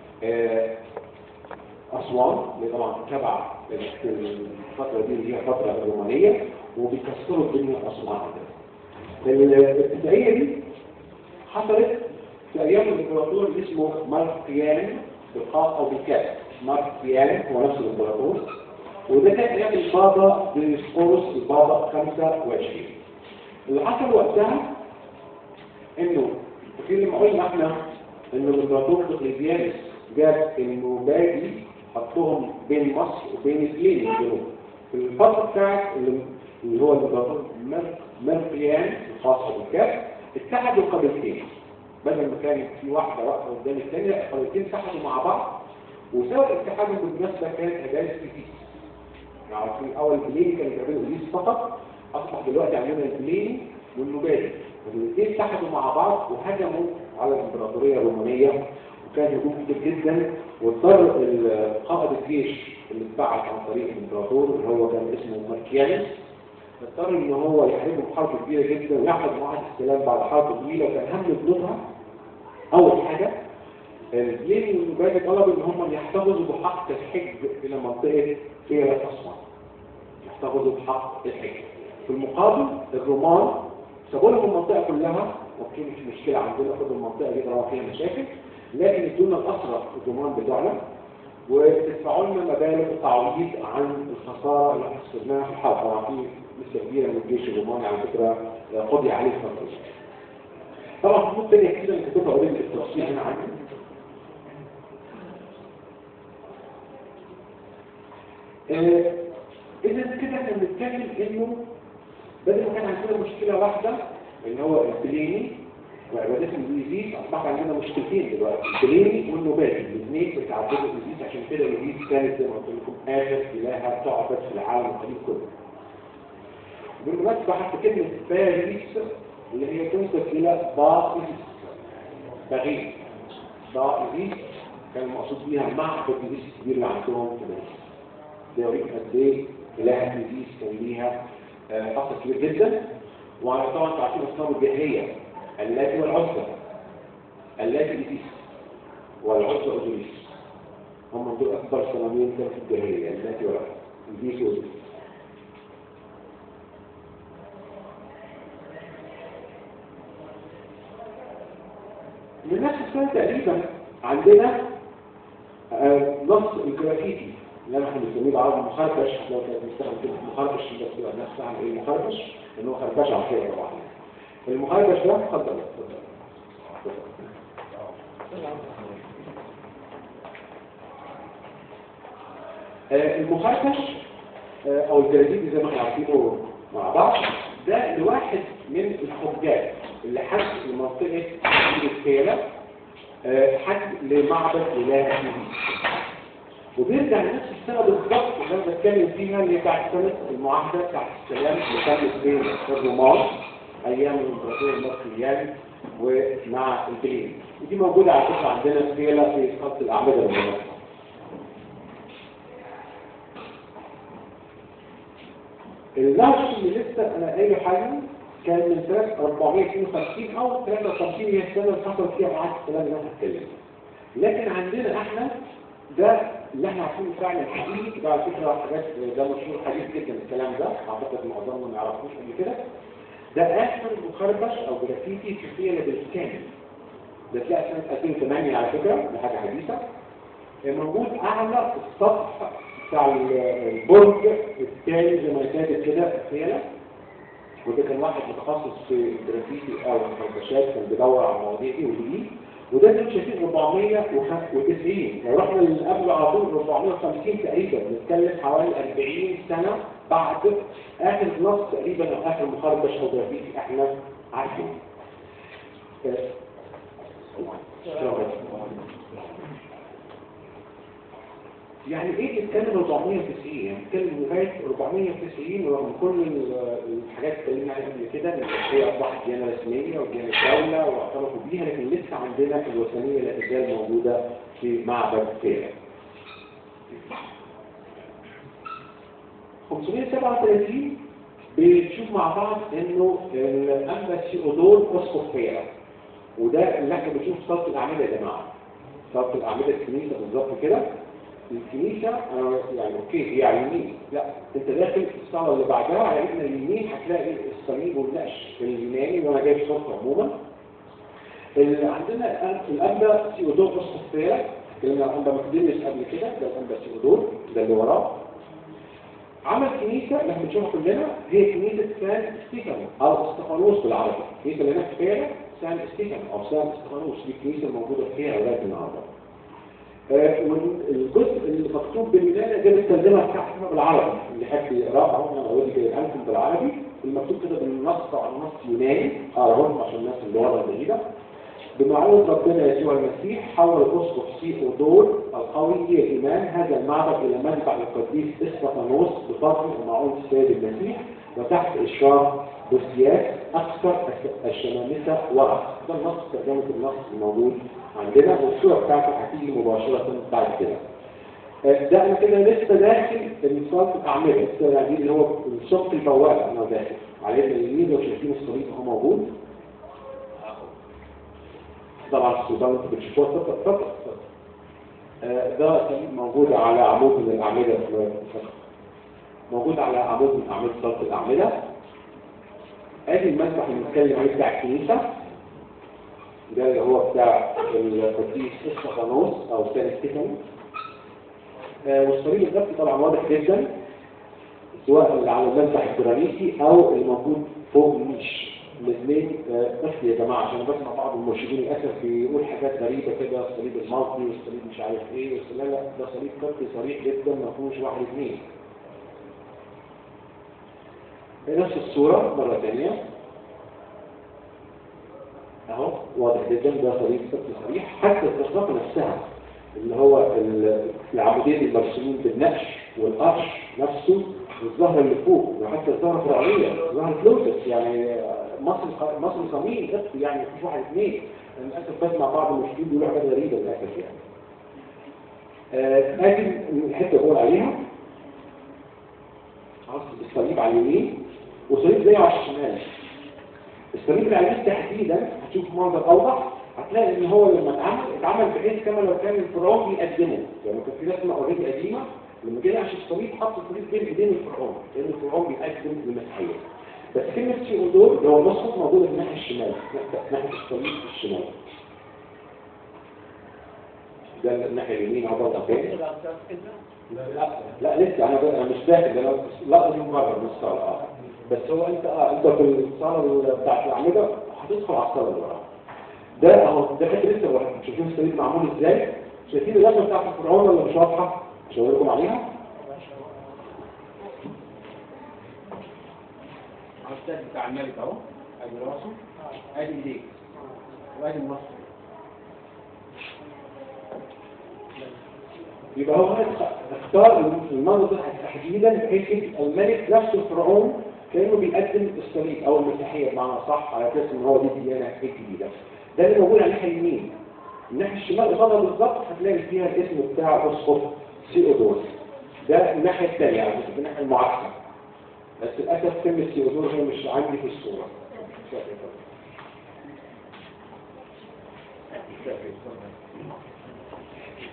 أسوان اللي طبعا تبع الفترة دي اللي هي فترة رومانية، وبيكسروا الدنيا أسوان. الابتدائية دي حصلت في أيام الإمبراطور اللي اسمه ماركيان بالقاف أو بالكاف. ماركيان هو نفس الإمبراطور، وده كان أيام البابا ديسقورس البابا خمسة وعشرين. اللي حصل وقتها إنه في لما قلنا إحنا إنه الإمبراطور دقلديانوس جاب النوبادي حطهم بين مصر وبين البلين الجنوب. في الفترة بتاعت اللي هو الإمبراطور ماركيان الخاصة بالكاف اتحدوا قبيلتين، بدل ما كانت في واحدة واقفة قدام الثانية القبيلتين اتحدوا مع بعض، وسبب اتحادهم بالمناسبة كانت عبادة إيزيس. يعني في الأول البليني كانوا بيعملوا إيزيس فقط، أصبح دلوقتي عندنا البليني والنوبادي، والاثنين اتحدوا مع بعض وهجموا على الإمبراطورية الرومانية، وكان هجوم كتير جدا، واضطر قائد الجيش اللي اتبعت عن طريق الإمبراطور اللي هو كان اسمه ماركيانوس، اضطر ان هو يحاربهم حرب كبيره جدا ويحفظ معاهده السلام بعد حرب طويله. وكان اهم بنودها اول حاجه البلين والنوبادي طلبوا ان هم يحتفظوا بحق الحج الى منطقه فيها اسوان، يحتفظوا بحق الحج. في المقابل الرومان سابوا لهم المنطقه كلها، وكان مش مشكله عندنا خدوا المنطقه دي طالما فيها مشاكل، لكن ادونا الاسرى الرومان بتوعنا وتدفعوا لنا مبالغ تعويض عن الخساره اللي خسرناها في الحرب. طبعا في نسبه كبيره من الجيش الروماني على فكره قضي عليه فتره. طبعا في نقطه ثانيه كده اللي كتبها اوريدي بالتفصيل هنا عندي. آه اذا كده احنا بنتكلم انه بدل ما كان عندنا مشكله واحده اللي هو البليني وعبادات الإيزيس، أصبح عندنا مشكلتين دلوقتي، البليني والنوبادي، الاثنين بتعبدوا الإيزيس. عشان كده الإيزيس كانت زي ما قلت لكم آخر إلهة تعبد في العالم القديم كله. بالمناسبة حتى كلمة باريس اللي هي تنسب إلى با إيزيس، باريس با إيزيس كان المقصود بيها معبد إيزيس الكبير اللي عندهم في باريس. ده يوريك قد إيه إلهة إيزيس كان ليها أثر كبير جدا. وطبعا تعرفين أصنام الجاهلية اللاتي والعزة، اللاتي إيزيس والعزة أوزوريس، هم دول أكبر صنامين كانوا في الجاهلية، اللاتي والعزة إيزيس وأوزوريس. من نفس السنة تقريبا عندنا آه نص الجرافيتي اللي احنا بنسميه بالعربي مخربش. لو كانت بنستخدم كلمة مخربش بس تبقى الناس تعمل ايه مخربش؟ لأنه هو خربش على كده طبعا. المخربش ده اتفضل اتفضل. آه المخربش آه او الجرافيتي زي ما احنا عارفينه مع بعض، ده لواحد من الحجاج اللي حج لمنطقة الكيلة، حج لمعبد إله إيزيس، وبيرجع لنفس السنة بالضبط اللي أنا بتكلم فيها اللي بتاعت سنة المعاهدة بتاعت السلام اللي كانت بين الرومان أيام الإمبراطور الماركياني ومع البلين. ودي موجودة على فكرة عندنا في كيلة في خط الأعمدة الرومانية. النهر اللي لسه أنا قايله حاجة كان من سنة أربعمائة واثنين وخمسين أو ثلاثة وخمسين هي السنة اللي حصل فيها معاهدة السلام اللي أنا هتكلم. لكن عندنا احنا ده اللي احنا عارفينه فعلا حقيقي. ده على فكره حاجات ده مشهور حديث جدا الكلام ده، اعتقد معظمنا ما يعرفوش قبل كده. ده اخر مخربش او جرافيتي في فيلا بالكامل. ده تلاقي سنه ألفين وثمانية على فكره، ده حاجه حديثه. موجود اعلى السطح بتاع البرج الثاني زي ما كانت كده في فيلا. وده كان واحد متخصص في الجرافيتي او الخربشات، كان بيدور على المواضيع دي ودي. وده اللي شايفين أربعمية وتسعين. لو رحنا اللي قبل على طول أربعمية وخمسين تقريبا، بنتكلم حوالي أربعين سنه بعد اخر نص تقريبا او اخر مخربش او جرافيتي احنا عارفينه. يعني ايه بنتكلم أربعمية وتسعين؟ يعني بنتكلم لغايه أربعمية وتسعين رغم كل الحاجات اللي اتكلمنا عليها قبل كده، ان هي اصبحت ديانه رسميه وديانه دوله واعترفوا بيها، لكن لسه عندنا الوثنيه لا تزال موجوده في معبد فيلا. خمسمية وسبعة وثلاثين بنشوف مع بعض انه الانبا ثيودور اسقف فيلا، وده اللي احنا بنشوف صلاه الاعمده يا جماعه. صلاه الاعمده الكنيسه بالظبط كده. الكنيسة أنا يعني أوكي هي على اليمين، لا أنت داخل الصالة اللي بعدها على يمين اليمين هتلاقي الصليب والنقش اليوناني، وأنا جايب صورته عموما. اللي عندنا الأنبا ثيودور اسقف فيلا، اتكلمنا عن الأنبا مقدونيوس قبل كده، ده الأنبا ثيودور ده اللي وراه. عمل كنيسة اللي احنا بنشوفها كلنا هي كنيسة سان ستيفانو أو استفانوس بالعربي. الكنيسة اللي هناك في فيلا سان ستيفانو أو سان استفانوس، دي الكنيسة الموجودة فيها لغاية النهارده. والجزء اللي مكتوب باليوناني ده الترجمه بتاعتها بالعربي، اللي حد يقراها اهو انا اوريدي جايبها لكم بالعربي، المكتوب كده بالنص على نص يوناني اقراهم عشان الناس اللي ورا الجديده. بمعونه ربنا يسوع المسيح حول الاسقف ثيودور القوي الى ايمان هذا المعبد الى منبع القديس استفانوس بفضل ومعونه السيد المسيح وتحت اشراف بوسياس اكثر الشمامسه ورث. ده النص ترجمه النص الموجود عندنا، والصوره بتاعته هتيجي مباشره بعد كده. ده انا كده لسه داخل الصلاه الاعمده، لسه دي اللي هو الصف البوابه انا داخل عليه اليمين، لو شايفين الصليب اهو موجود. طبعا السودان انتوا بتشوفوها فقط فقط. ده صليب موجود على عمود من الاعمده، موجود على عمود من اعمده صلاه الاعمده. ادي المذبح اللي بنتكلم عليه بتاع الكنيسه، ده اللي هو بتاع القديس استفانوس او سان ستيفانو. آه والصليب النفسي طبعا واضح جدا، سواء اللي على المذبح الجرانيتي او اللي موجود فوق النيش. الاثنين بس آه يا جماعه عشان بسمع بعض المرشدين للاسف بيقول حاجات غريبه كده، الصليب المالطي والصليب مش عارف ايه، لا لا ده صليب قبطي صريح جدا ما فيهوش واحد اثنين. نفس الصوره مره ثانيه اهو واضح جدا، ده صليب قبطي صريح. حتى التصرف نفسها اللي هو العمودين المرسومين بالنقش والقرش نفسه، والظهر اللي فوق، وحتى الظهر فرعونيه ظهر فلوتس، يعني مصر مصر صميم قبطي، يعني مفيش واحد اثنين. للاسف بسمع بعض المشكلين بيقولوا حاجات غريبه للاسف يعني. آه ادي الحته اللي بقول عليها الصليب على اليمين وصليب زيه على الشمال. الصليب اللي على اليمين تحديدا هتشوف منظر اوضح، هتلاقي ان هو لما اتعمل اتعمل بحيث كما لو كان الفرعون بيقدمه، يعني كان في رسمه اوريدي قديمه لما جه عشان الصليب حط الصليب بين ايدين الفرعون، لان الفرعون بيقدم المسيحيه. بس كلمه ثيودور اللي هو النص موجوده في الناحيه الشمال، ناحيه الصليب في الشمال. ده الناحيه اليمين عباره عن لا لا لسه انا انا مش داخل، انا لا دي مره من الصاله. بس هو انت اه انت في الصاله بتاعت الاعمده هتدخل على الصاله اللي وراها. ده اهو ده حته لسه واحد. شايفين الصليب معمول ازاي؟ شايفين الرسمه بتاعت الفرعون ولا مش واضحه؟ مش هقول لكم عليها. الرسم بتاع الملك اهو، ادي راسه، ادي ايديه، وادي النص. يبقى هو اختار المنظر تحديدا بحيث الملك نفسه الفرعون كانه بيقدم الصليب او المسيحيه بمعنى صح، على اساس ان هو دي الديانه الجديده. ده اللي موجود على الناحيه اليمين. الناحيه الشمال قصادها بالظبط هتلاقي فيها الاسم بتاع اسقف ثيودور. ده الناحيه الثانيه يعني في الناحيه المعاكسه. بس للاسف كلمه ثيودور هي مش عندي في الصوره.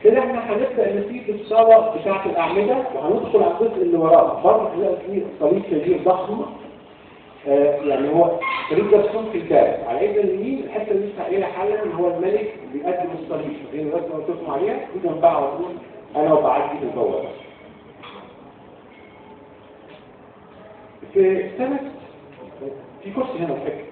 كده احنا هنبدا نسيب الصاله بتاعه الاعمده وهندخل على الجزء اللي وراه. برضه هنلاقي فيه صليب كبير ضخم، آه يعني هو صليب مرسوم في الباب على ايد اليمين. الحته اللي لسه قايلها حالا ان هو الملك بيقدم الصليب زي الرسمه اللي قلت لكم عليها دي جنبها على طول انا وبعدي في الجوه. في سنه في كرسي هنا الفكر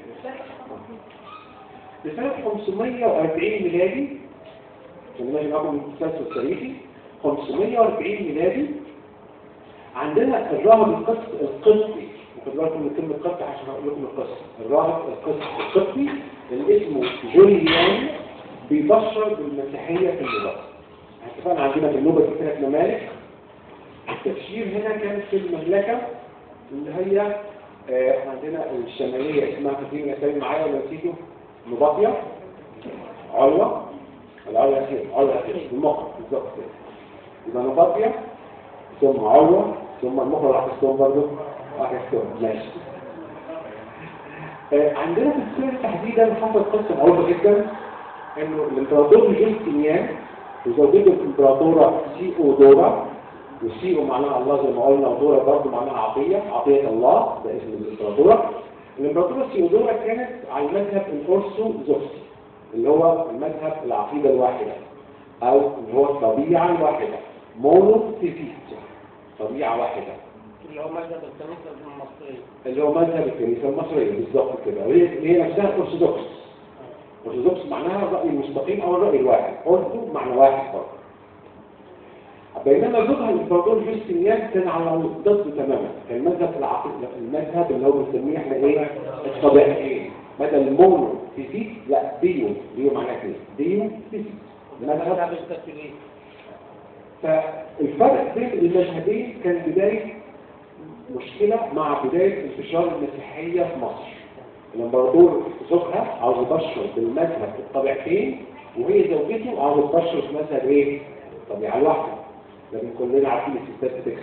في سنه خمسمائة وأربعين ميلادي، نمشي معاكم التسلسل التاريخي. خمسمائة وأربعين ميلادي عندنا الراهب القبطي القبطي، وخد بالكم من كلمه قبطي عشان اقول لكم القصه. الراهب القبطي القبطي اللي اسمه جوليان بيبشر بالمسيحيه في النوبه. اتفقنا عندنا في النوبه في ثلاث ممالك. التبشير هنا كان في المملكه اللي هي آه عندنا الشماليه اسمها فاكرين اسامي معايا ولا نسيتوا؟ نوباطيا، علوه، العلوة الأخير، العلوة الأخير، المخرج بالظبط كده. يبقى نوباطيا ثم علوة ثم المخرج راح يستوم برضه راح يستوم ماشي. آه عندنا في السوري تحديدا حصل قصة معروفة جدا إنه الإمبراطور جوستنيان وزوجته الإمبراطورة سيئودورا، وسيئو معناها الله زي ما قلنا ودورا برضه معناها عطية، عطية الله ده اسم الإمبراطورة. الإمبراطورة سيئودورا كانت على المذهب الأرثوذكسي اللي هو المذهب العقيدة الواحدة أو اللي هو الطبيعة الواحدة، مونوثيزيس، طبيعة واحدة اللي هو مذهب الكنيسة المصرية اللي هو مذهب الكنيسة المصرية بالظبط كده. وهي نفسها أرثوذكس. أرثوذكس معناها الرأي المستقيم أو الرأي الواحد، أرثو معنى واحد برضه. بينما زوجها الإمبراطور جوستنيان كان على ضد تماما، كان المذهب العقيدة المذهب اللي هو بنسميه احنا ايه؟ الطبيعيين. بدل المونو فيزيك لا ديو، ديو معناه كده ديو فيزيك مذهب الكاثوليك. فالفرق بين المذهبين كان بداية مشكلة مع بداية انتشار المسيحية في مصر. الامبراطور زوجها عاوز يبشر بالمذهب الطبيعتين وهي زوجته عاوز تبشر بمذهب ايه؟ الطبيعة الواحدة. لكن كلنا عارفين الستات بتكسب.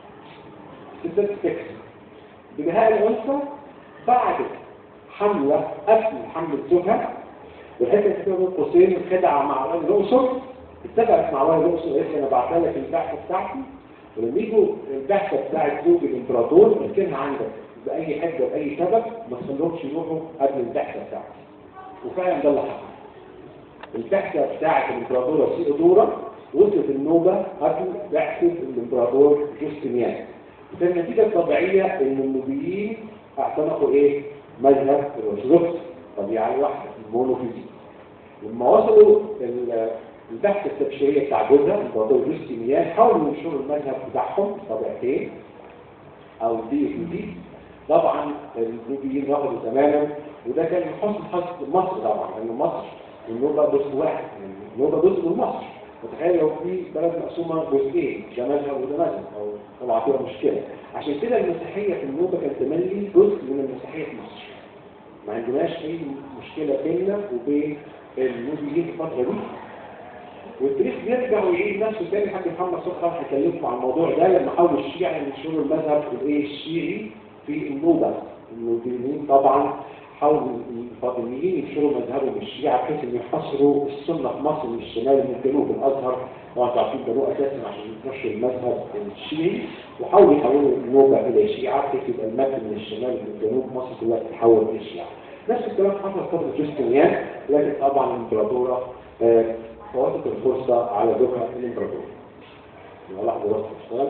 الستات بتكسب. بنهاية الأنثى بعد حملة قبل حملة زوجها وحتى كده بين قوسين خدعة مع والي الأقصر، اتفقت مع والي الأقصر قالت لي أنا بعتها لك البعثة بتاعتي ولما يجوا البعثة بتاعت زوج الإمبراطور اركنها عندك بأي حاجة وأي سبب ما تخليهمش يروحوا قبل البعثة بتاعتي. وفعلا ده اللي حصل. البعثة بتاعت الإمبراطورة سيئودورا وصلت النوبة قبل بعثة الإمبراطور جوستنيان. وكان النتيجة الطبيعية إن النوبيين اعتنقوا إيه؟ مذهب الأرثوذكس طبيعة الواحدة المونوفيزيك. لما وصلوا البحث التبشيرية بتاع جوزها الإمبراطور جوستنيان حاولوا ينشروا المذهب بتاعهم طبيعتين أو ديوفيزيك. طبعا النوبيين رفضوا تماما وده كان من حسن حظ مصر طبعا لأن مصر النوبة جزء واحد، النوبة جزء من مصر. وتخيل لو في بلد مقسومة جزئين ده مذهب وده مذهب أو طبعا فيها مشكلة. عشان كده المسيحية في النوبة كانت تملي جزء من المسيحية في مصر. ما عندناش أي مشكلة بيننا وبين النوبيين في الفترة دي. والتاريخ بيرجع ويعيد نفسه تاني. حاج محمد صبحي هيكلمكم عن الموضوع ده لما حاولوا الشيعة ينشروا المذهب الايه الشيعي في النوبة. النوبيين طبعا حاولوا الفاطميين ينشروا مذهبهم الشيعة بحيث ان يحصروا السنة في مصر من الشمال ومن الجنوب الازهر. طبعا تعرفين بنوه اساسا عشان ينشروا المذهب الشيعي وحاولوا يحولوا النوبة الى شيعة بحيث يبقى المد من الشمال ومن الجنوب مصر كلها تتحول الى شيعة. نفس الكلام حصل في فترة جوستنيان لكن طبعا الامبراطورة فوتت الفرصة على زوجها الامبراطور. لحظة بس اشتغل.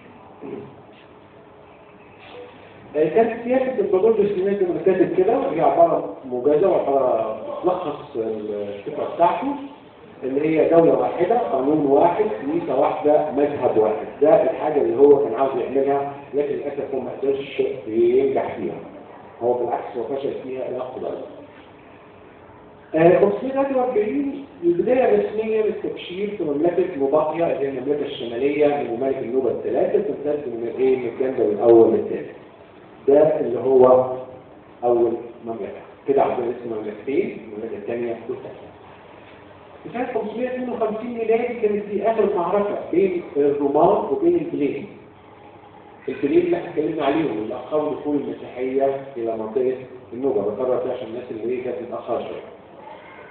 كانت سياسة الامبراطور جوستنيان زي ما كاتب كده هي عبارة موجزة وعبارة تلخص الفكرة بتاعته اللي هي دولة واحدة، قانون واحد، كنيسة واحدة، مذهب واحد. ده الحاجة اللي هو كان عاوز يعملها لكن للأسف هو ما قدرش ينجح فيها. هو بالعكس هو فشل فيها إلى أقصى درجة. خمسمائة وثلاثة وأربعين البداية الرسمية للتبشير في مملكة نوباطيا اللي هي المملكة الشمالية من ممالك النوبة الثلاثة تمتد من الايه من الجنب الأول للثالث. ده اللي هو أول مملكة. كده عندنا اسم مملكتين، المملكة الثانية والثالثة. في سنة خمسمائة واثنين وخمسين ميلادي كانت دي آخر معركة بين الرومان وبين البلاد. البلاد اللي احنا اتكلمنا عليهم اللي أخروا دخول المسيحية إلى منطقة النوبة. بكرر فيها عشان الناس اللي هي كانت متأخرة شوية.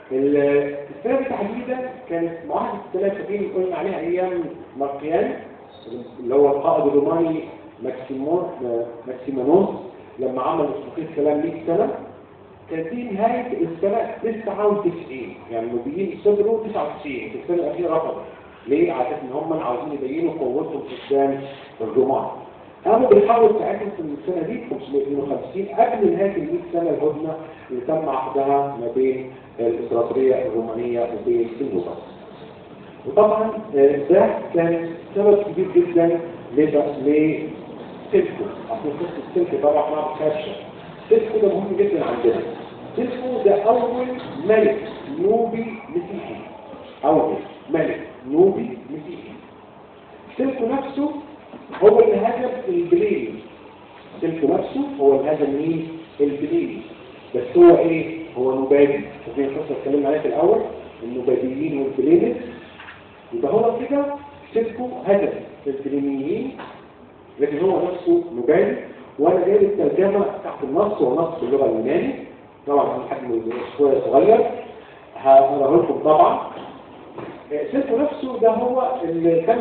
السنة تحديدا كانت معاهدة الثلاثين اللي قلنا عليها أيام ماركيان اللي هو القائد الروماني ماكسيمون ماكسيمانوس لما عمل اتفاقية سلام مئة سنة. كانت دي نهاية السنة تسعة وتسعين، يعني النوبيين صدروا تسعة وتسعين، في السنة الأخيرة رفضوا. ليه؟ عشان إن هم عاوزين يبينوا قوتهم قدام الرومان. قاموا بالحرب بتاعتهم في السنة دي خمسمائة واثنين وخمسين قبل نهاية ال مئة سنة الهدنة اللي تم عقدها ما بين الإمبراطورية الرومانية وبين النوبة. وطبعا ده كان سبب كبير جدا لسلكو. عشان قصة السلك طبعا ما بتخافش. سلكو ده مهم جدا عندنا. سلكو ده أول ملك نوبي مسيحي. أول ملك نوبي مسيحي. سلكو نفسه هو اللي هزم البليل. سلكو نفسه هو اللي هزم مين؟ البليل. بس هو ايه؟ هو نوبادي. زي ما كنا اتكلمنا عليه في الاول النوباديين والبلينس. يبقى هو كده سلكو هزم البلينيين، لكن هو نفسه نوبادي. وانا جايب الترجمه تحت النص ونص باللغه اليوناني، طبعا في حجم شويه صغير هقراه لكم. طبعا سلكو نفسه ده هو اللي تم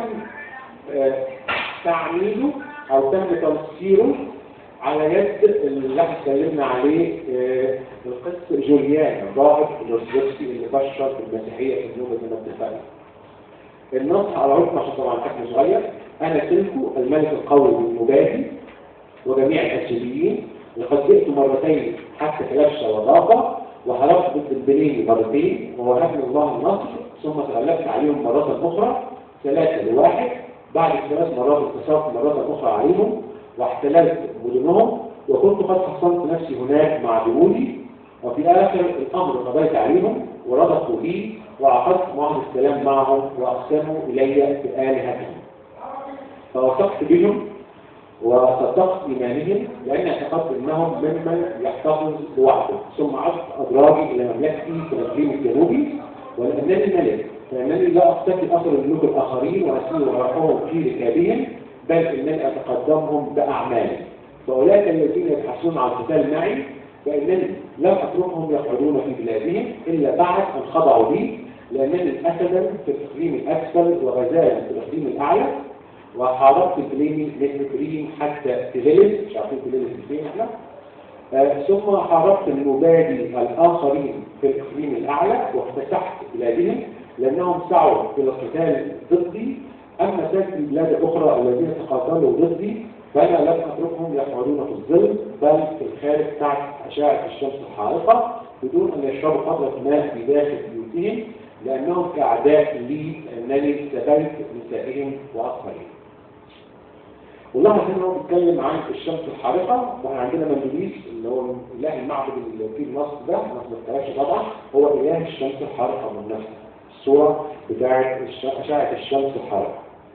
تعميله او تم تنصيره على يد اللي احنا اتكلمنا عليه آه القس جوليان الراهب الارثوذكسي اللي بشر بالمسيحيه في النوبه زي ما اتفقنا. النص هقراه لكم عشان طبعا حجم صغير. انا سلكو الملك القوي النوبادي وجميع الاسيويين لقد جئت مرتين حتى كلبشه وضافه وهربت ضد البنين مرتين ووهبني الله النصر ثم تغلبت عليهم مرة أخرى ثلاثة لواحد. بعد ثلاث مرات انتصرت مرة أخرى عليهم واحتللت مدنهم وكنت قد حصنت نفسي هناك مع جنودي. وفي آخر الأمر قضيت عليهم ورضخوا بي وعقدت معاهدة السلام معهم وأقسموا إلي بآلهتهم. فوثقت بهم وصدقت إيمانهم لأن اعتقدت أنهم ممن يحتفظ بوحده. ثم عدت أدراجي إلى مملكتي في الإقليم الجنوبي ولأنني ملك فإنني لا أقتفي أثر الملوك الآخرين وأسير وراءهم في ركابهم، بل إنني أتقدمهم بأعمالي. فأولئك الذين يبحثون عن القتال معي فإنني لم أتركهم يقعدون في بلادهم إلا بعد أن خضعوا لي، لأنني أسدا في الإقليم الأسفل وغزالا في الإقليم الأعلى. وحاربت الإقليم مثل إقليم حتى تجلس، مش عارفين تجلس فين إحنا. آه ثم حاربت النوبادي الآخرين في الإقليم الأعلى وافتتحت بلادهم لأنهم سعوا إلى القتال ضدي. أما سائر البلاد الأخرى الذين تقاتلوا ضدي فأنا لم أتركهم يقعدون في الظل بل في الخارج تحت أشعة الشمس الحارقة بدون أن يشربوا قطرة ماء في داخل بيوتهم لأنهم كأعداء لي لأنني سبيت نسائهم وأطفالهم. والله هنا هو بيتكلم عن الشمس الحارقة. واحنا عندنا مندوليس اللي هو إله المعبد اللي فيه النص ده ما نذكرهاش طبعا، هو إله الشمس الحارقة من نفسه. الصورة بتاعت أشعة الشمس الحارقة.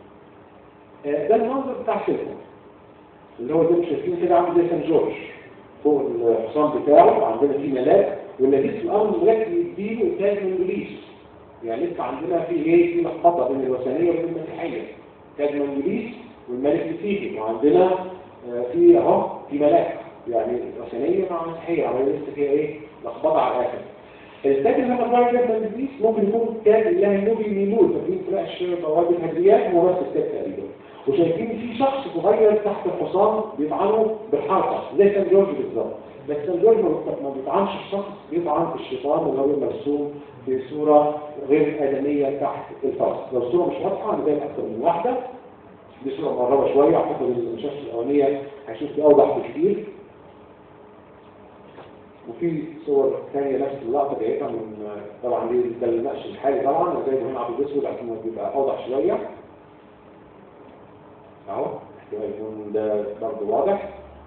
ده المنظر بتاع سلكو اللي هو زي ما شايفين كده عامل زي سان جورج فوق الحصان بتاعه. عندنا فيه ملاك والنبيس في الأرض الملاك يديله تاج مندوليس. يعني لسه عندنا في ايه؟ في لخبطة بين الوثنية وبين المسيحية. تاج مندوليس والملك مسيحي، وعندنا في اهو في ملاك يعني وثنيه مع مسيحيه، او لسه فيها ايه لخبطه على الاخر. التاج اللي انا بقول ده مندوليس ممكن يكون تاج الله النوبي ميلود، فاكرين تلاقي الشيخ بوابه الهديات هو نفس التاج تقريبا. وشايفين في شخص صغير تحت الحصان بيطعنه بالحركه زي سان جورج بالظبط. بس سان جورج ما بيطعنش الشخص، بيطعن الشيطان اللي هو مرسوم في صوره غير ادميه تحت الفرس. لو الصوره مش واضحه هنلاقي اكثر من واحده. دي صورة مقربة شوية، أعتقد الشاشة الأولانية هيشوف دي أوضح بكثير. وفي صور ثانية نفس اللقطة جايتها من طبعا دي ده النقش الحالي طبعا، وزي ما هنا عبد الأسود عشان بيبقى أوضح شوية. أهو احتمال يكون ده برضه واضح.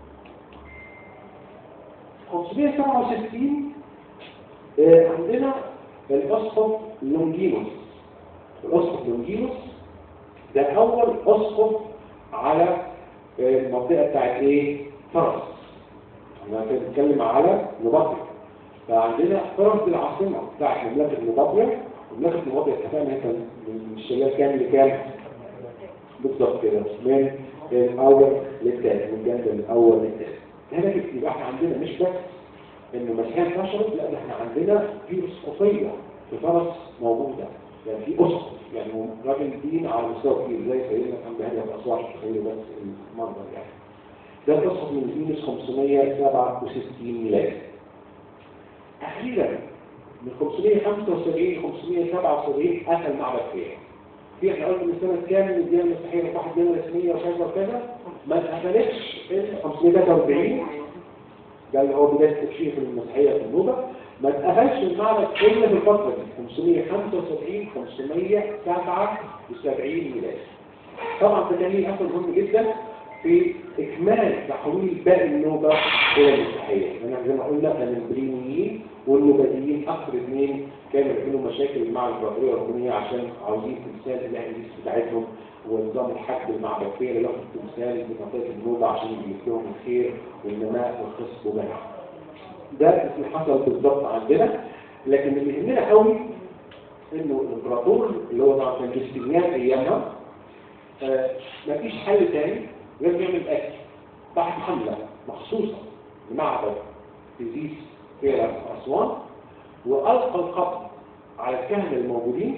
خمسمائة وسبعة وستين آه عندنا الأسقف لونجينوس. الأسقف لونجينوس ده أول أسقف على المنطقة بتاعت إيه؟ فرس. أنا بنتكلم على نوبابيا. فعندنا فرس دي العاصمة بتاعت مملكة نوبابيا. مملكة نوبابيا اتفقنا هي من الشلال كام لكام؟ بالظبط كده من الأول للثاني، من الجانب الأول للثاني. هنا يبقى احنا عندنا مش بس إنه المسيحية انتشرت، لأن إحنا عندنا في أسقفية في فرس موجودة، يعني في أسقف، يعني راجل دين على مستوى كبير زي سيدنا كان بهذا الأسواق، تخيلوا بس المنظر يعني. ده الأسقف من يونس خمسمائة وسبعة وستين ميلادي. أخيرا من خمسمائة وخمسة وسبعين خمسمائة وسبعة وسبعين قفل معبد فيها. في احنا قلنا من سنة كام الديانة المسيحية واحد ديانة رسمية وكذا وكذا، ما اتقفلتش إلا خمسمائة وثلاثة وأربعين، ده اللي هو بداية تكشيف المسيحية في النوبة. ما اتقفلش المعبد إلا في الفترة دي خمسمائة وخمسة وسبعين خمسمائة وسبعة وسبعين ميلادي. طبعا ده كان ليه أثر مهم جدا في إكمال تحويل باقي النوبة إلى المسيحية. لأن زي ما قلنا كان البرينيين والنوباديين أكثر اثنين كانوا يعملوا مشاكل مع الإمبراطورية الرومانية عشان عاوزين تمثال الأهليس بتاعتهم، ونظام الحج المعبدية اللي ياخد تمثال بمنطقة النوبة عشان يجيب لهم الخير والنماء والخصب وبناء. ده اللي حصل بالضبط عندنا. لكن اللي يهمنا قوي إنه الإمبراطور اللي هو طبعا كان جستنيان أيامها آه مفيش حل تاني غير يعمل أكل بعد حملة مخصوصة لمعبد إيزيس في أسوان، وألقى القبض على الكهنة الموجودين.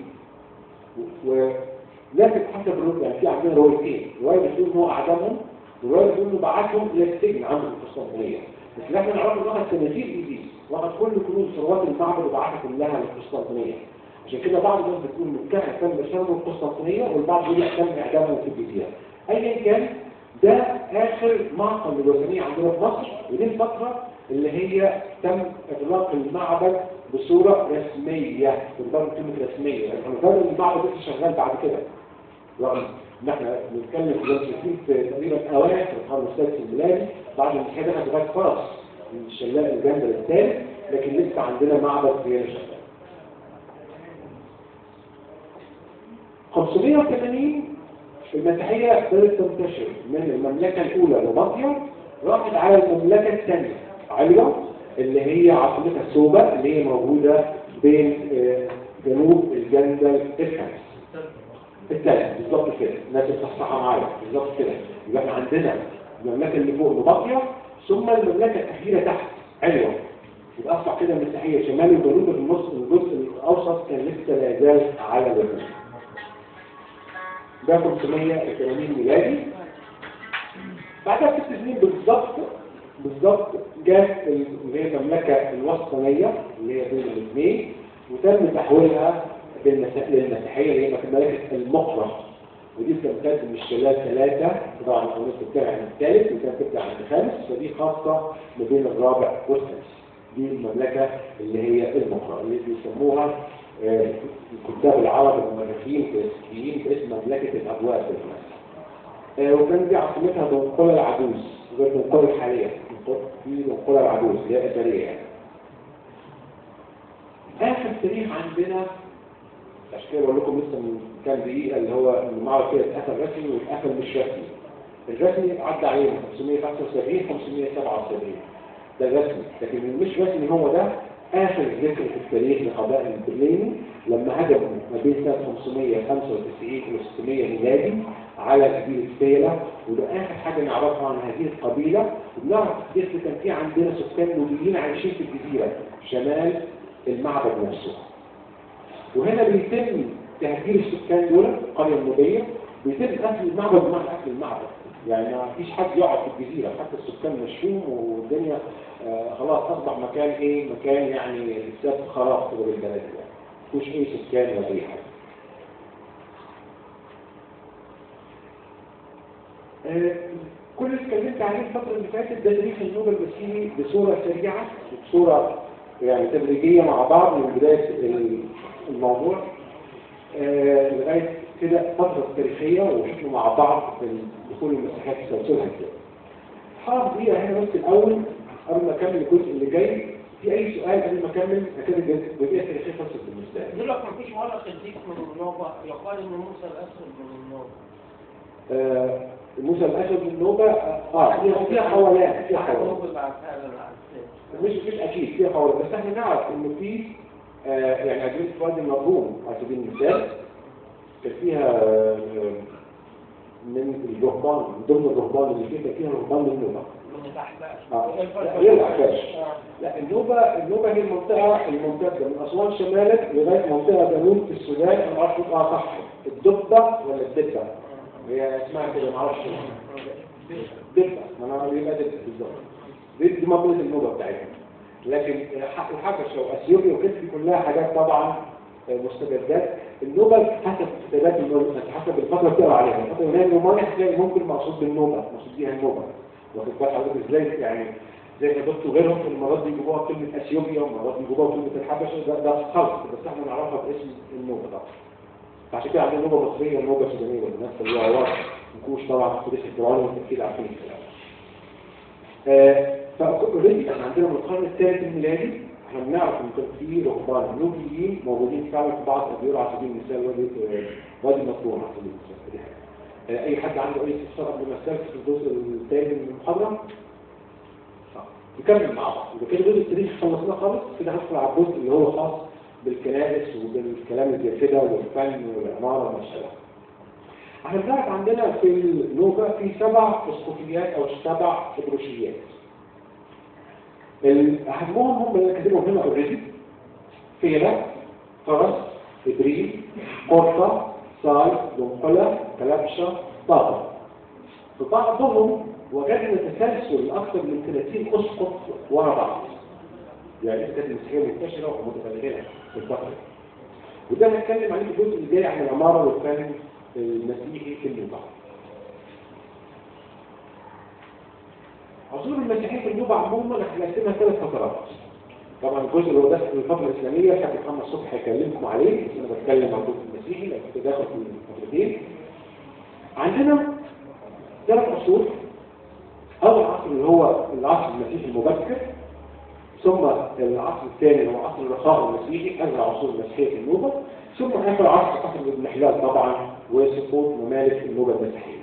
ولكن حسب الرواية يعني في عندنا روايتين، رواية بتقول إن هو أعدمهم، ورواية بتقول إنه بعتهم إلى السجن عنده في القسطنطينية. بس احنا نعرف إنه واخد تماثيل إيزيس، واخد كل كنوز ثروات المعبد وبعتها كلها للقسطنطينية. عشان كده بعض الناس بتقول إن الكهنة تم إرسالهم القسطنطينية، والبعض يقول لك تم إعدامهم في الجزيرة. أيا كان ده آخر معقل للوثنية عندنا في مصر، ودي الفترة اللي هي تم إغلاق المعبد بصورة رسمية. بالضبط كلمة رسمية، يعني احنا المعبد لسه شغال بعد كده، رغم ان احنا بنتكلم في تقريبا أواخر القرن السادس الميلادي بعد ما كده دخلت لغاية فرس من الشلاء الجندل الثالث، لكن لسه عندنا معبد فيه شغال. خمسمائة وثمانين المسيحية بدأت تنتشر من المملكة الأولى لمصر، راحت على المملكة الثانية عليا اللي هي عاصمتها سوبا، اللي هي موجودة بين جنوب الجندل الخامس الثالث بالظبط كده. الناس بتصحصحها معايا بالظبط كده. يبقى احنا عندنا المملكة اللي فوق لمصر، ثم المملكة الأخيرة تحت عليا. يبقى أصبح كده المسيحية شمال وجنوب النص، الجزء الأوسط كان لسه لا يزال على الوزن. ده خمسمائة وثمانين ميلادي. بعدها ست سنين بالظبط بالظبط جت اللي هي المملكة الوسطانية اللي هي بين الاثنين، وتم تحويلها للمسيحية اللي هي مملكة المقرة، ودي كانت من الشلال ثلاثة، طبعا القانون بتاعها عن الثالث وكانت بتاعها عن الخامس، فدي خاصة ما بين الرابع والخامس. دي المملكة اللي هي المقرة اللي بيسموها آه الكتاب العرب المؤرخين الكلاسيكيين باسم مملكة الأبواب بالمصر. آه وكان دي عاصمتها دنقلة العجوز، غير دنقلة الحالية، في دنقلة العجوز اللي هي أثرية يعني. آخر تاريخ عندنا عشان كده بقول لكم لسه من كام دقيقة اللي هو المعرض كده اتقفل رسمي واتقفل مش رسمي. الرسمي عدى علينا خمسمائة وخمسة وسبعين خمسمائة وسبعة وسبعين ده الرسمي، لكن المش رسمي هو ده آخر ذكر في التاريخ لقبائل البرليني لما هجموا ما بين سنة خمسمائة وخمسة وتسعين و ستمائة ميلادي على قبيلة فيلة، وده آخر حاجة نعرفها عن هذه القبيلة. وبنعرف كيف كان في عندنا سكان نوبيين عايشين في الجزيرة شمال المعبد نفسه. وهنا بيتم تهجير السكان دول القرية النوبية، بيتم قفل المعبد بمعنى قفل المعبد، يعني ما فيش حد يقعد في الجزيرة، حتى السكان مشوم والدنيا آه خلاص أصبح مكان إيه مكان يعني ساب خراب كده بالبلد يعني مفيش أي سكان ولا أي حاجة. آه كل اللي اتكلمت عليه الفترة اللي فاتت ده تاريخ النوبة المسيحي بصورة سريعة وبصورة يعني تدريجية مع بعض من بداية الموضوع آه لغاية كده فترة تاريخية، وشفنا مع بعض في دخول المسيحية في سلسلة كده. حاضر دي هنا بس الأول قبل ما أكمل الجزء اللي جاي، في أي سؤال قبل ما أكمل أكاد الجزئية التاريخية خلصت بالنسبة لي. يقول لك مفيش ولا قديس من النوبة، يقال إن موسى الأسود من النوبة. آه موسى الأسود من النوبة اه فيها فيها حوالات فيها حوالات مش مش أكيد فيها حوالات، بس احنا نعرف إنه في آه يعني أجهزة وادي النطرون على سبيل المثال كان فيها آه من الرهبان، من ضمن الرهبان اللي فيها كان فيها رهبان من النوبة. الأحباش. اه غير الأحباش. لا النوبة النوبة هي المنطقة الممتدة من أسوان شمالا لغاية منطقة جنوب في السودان. أنا ما اعرفش اه صح الدبة ولا الدبة؟ هي اسمها كده ما اعرفش. دبة ما انا يبقى دبة بالظبط. دي دي منطقة النوبة بتاعتها. لكن الحبش واثيوبيا وكده دي كلها حاجات طبعا مستجدات. النوبة حسب كتابات النوبة حسب الفترة بتقرا عليها. الفترة اللي هي الرومانية هتلاقي ممكن مقصود بالنوبة مقصود بيها النوبة. واخد بال حضرتك ازاي يعني زي ما دكتور غيرهم في المرات دي يجيبوها كلمة اثيوبيا ومرات يجيبوها كلمة الحبشة. ده ده خلط بس احنا نعرفها باسم النوبة طبعا. فعشان كده عندنا نوبة مصرية ونوبة سودانية والناس اللي هو نكوش طبعا في تاريخ الفرعوني والتفكير عارفين الكلام. فاوريدي احنا عندنا من القرن الثالث الميلادي احنا بنعرف ان كان في رهبان نوبيين موجودين فعلا في بعض الادوار على سبيل المثال وادي وادي النطرون على سبيل المثال. دي حاجه. اي حد عنده اي استفسار قبل ما نستلف في الجزء الثاني من المحاضره؟ نكمل مع بعض. يبقى كده الجزء التاريخي خلصناه خالص. كده هندخل على الجزء اللي هو خاص بالكنائس وبالكلام اللي كده والفن والعماره والمشاريع. احنا بنعرف عندنا في النوبه في سبع اسقفيات او سبع ابروشيات. اهمهم هم اللي كاتبهم هنا اوريدي: فيلا، فرس، ابريل، قرطه، صاي، دنقله، كلبشه، طابه. في بعضهم وجدنا تسلسل اكثر من ثلاثين اسقف ورا بعض. يعني كانت المسيحيه منتشره ومتفرغه في الفتره. وده هنتكلم عليه في الجزء الجاي عن العماره والفن المسيحي في النوبه. عصور المسيحيه في النوبه عموما هنقسمها ثلاث فترات. طبعا الجزء اللي هو داخل في الفتره الاسلاميه كابتن محمد صبحي هيكلمكم عليه بس انا بتكلم عن الجزء المسيحي لان كنت داخل في الفترتين. عندنا ثلاث عصور. اول عصر اللي هو العصر المسيحي المبكر، ثم العصر الثاني اللي هو عصر الرخاء المسيحي اغلى عصور المسيحيه في النوبه، ثم اخر عصر عصر ابن حلال طبعا وسقوط ممالك النوبه المسيحيه.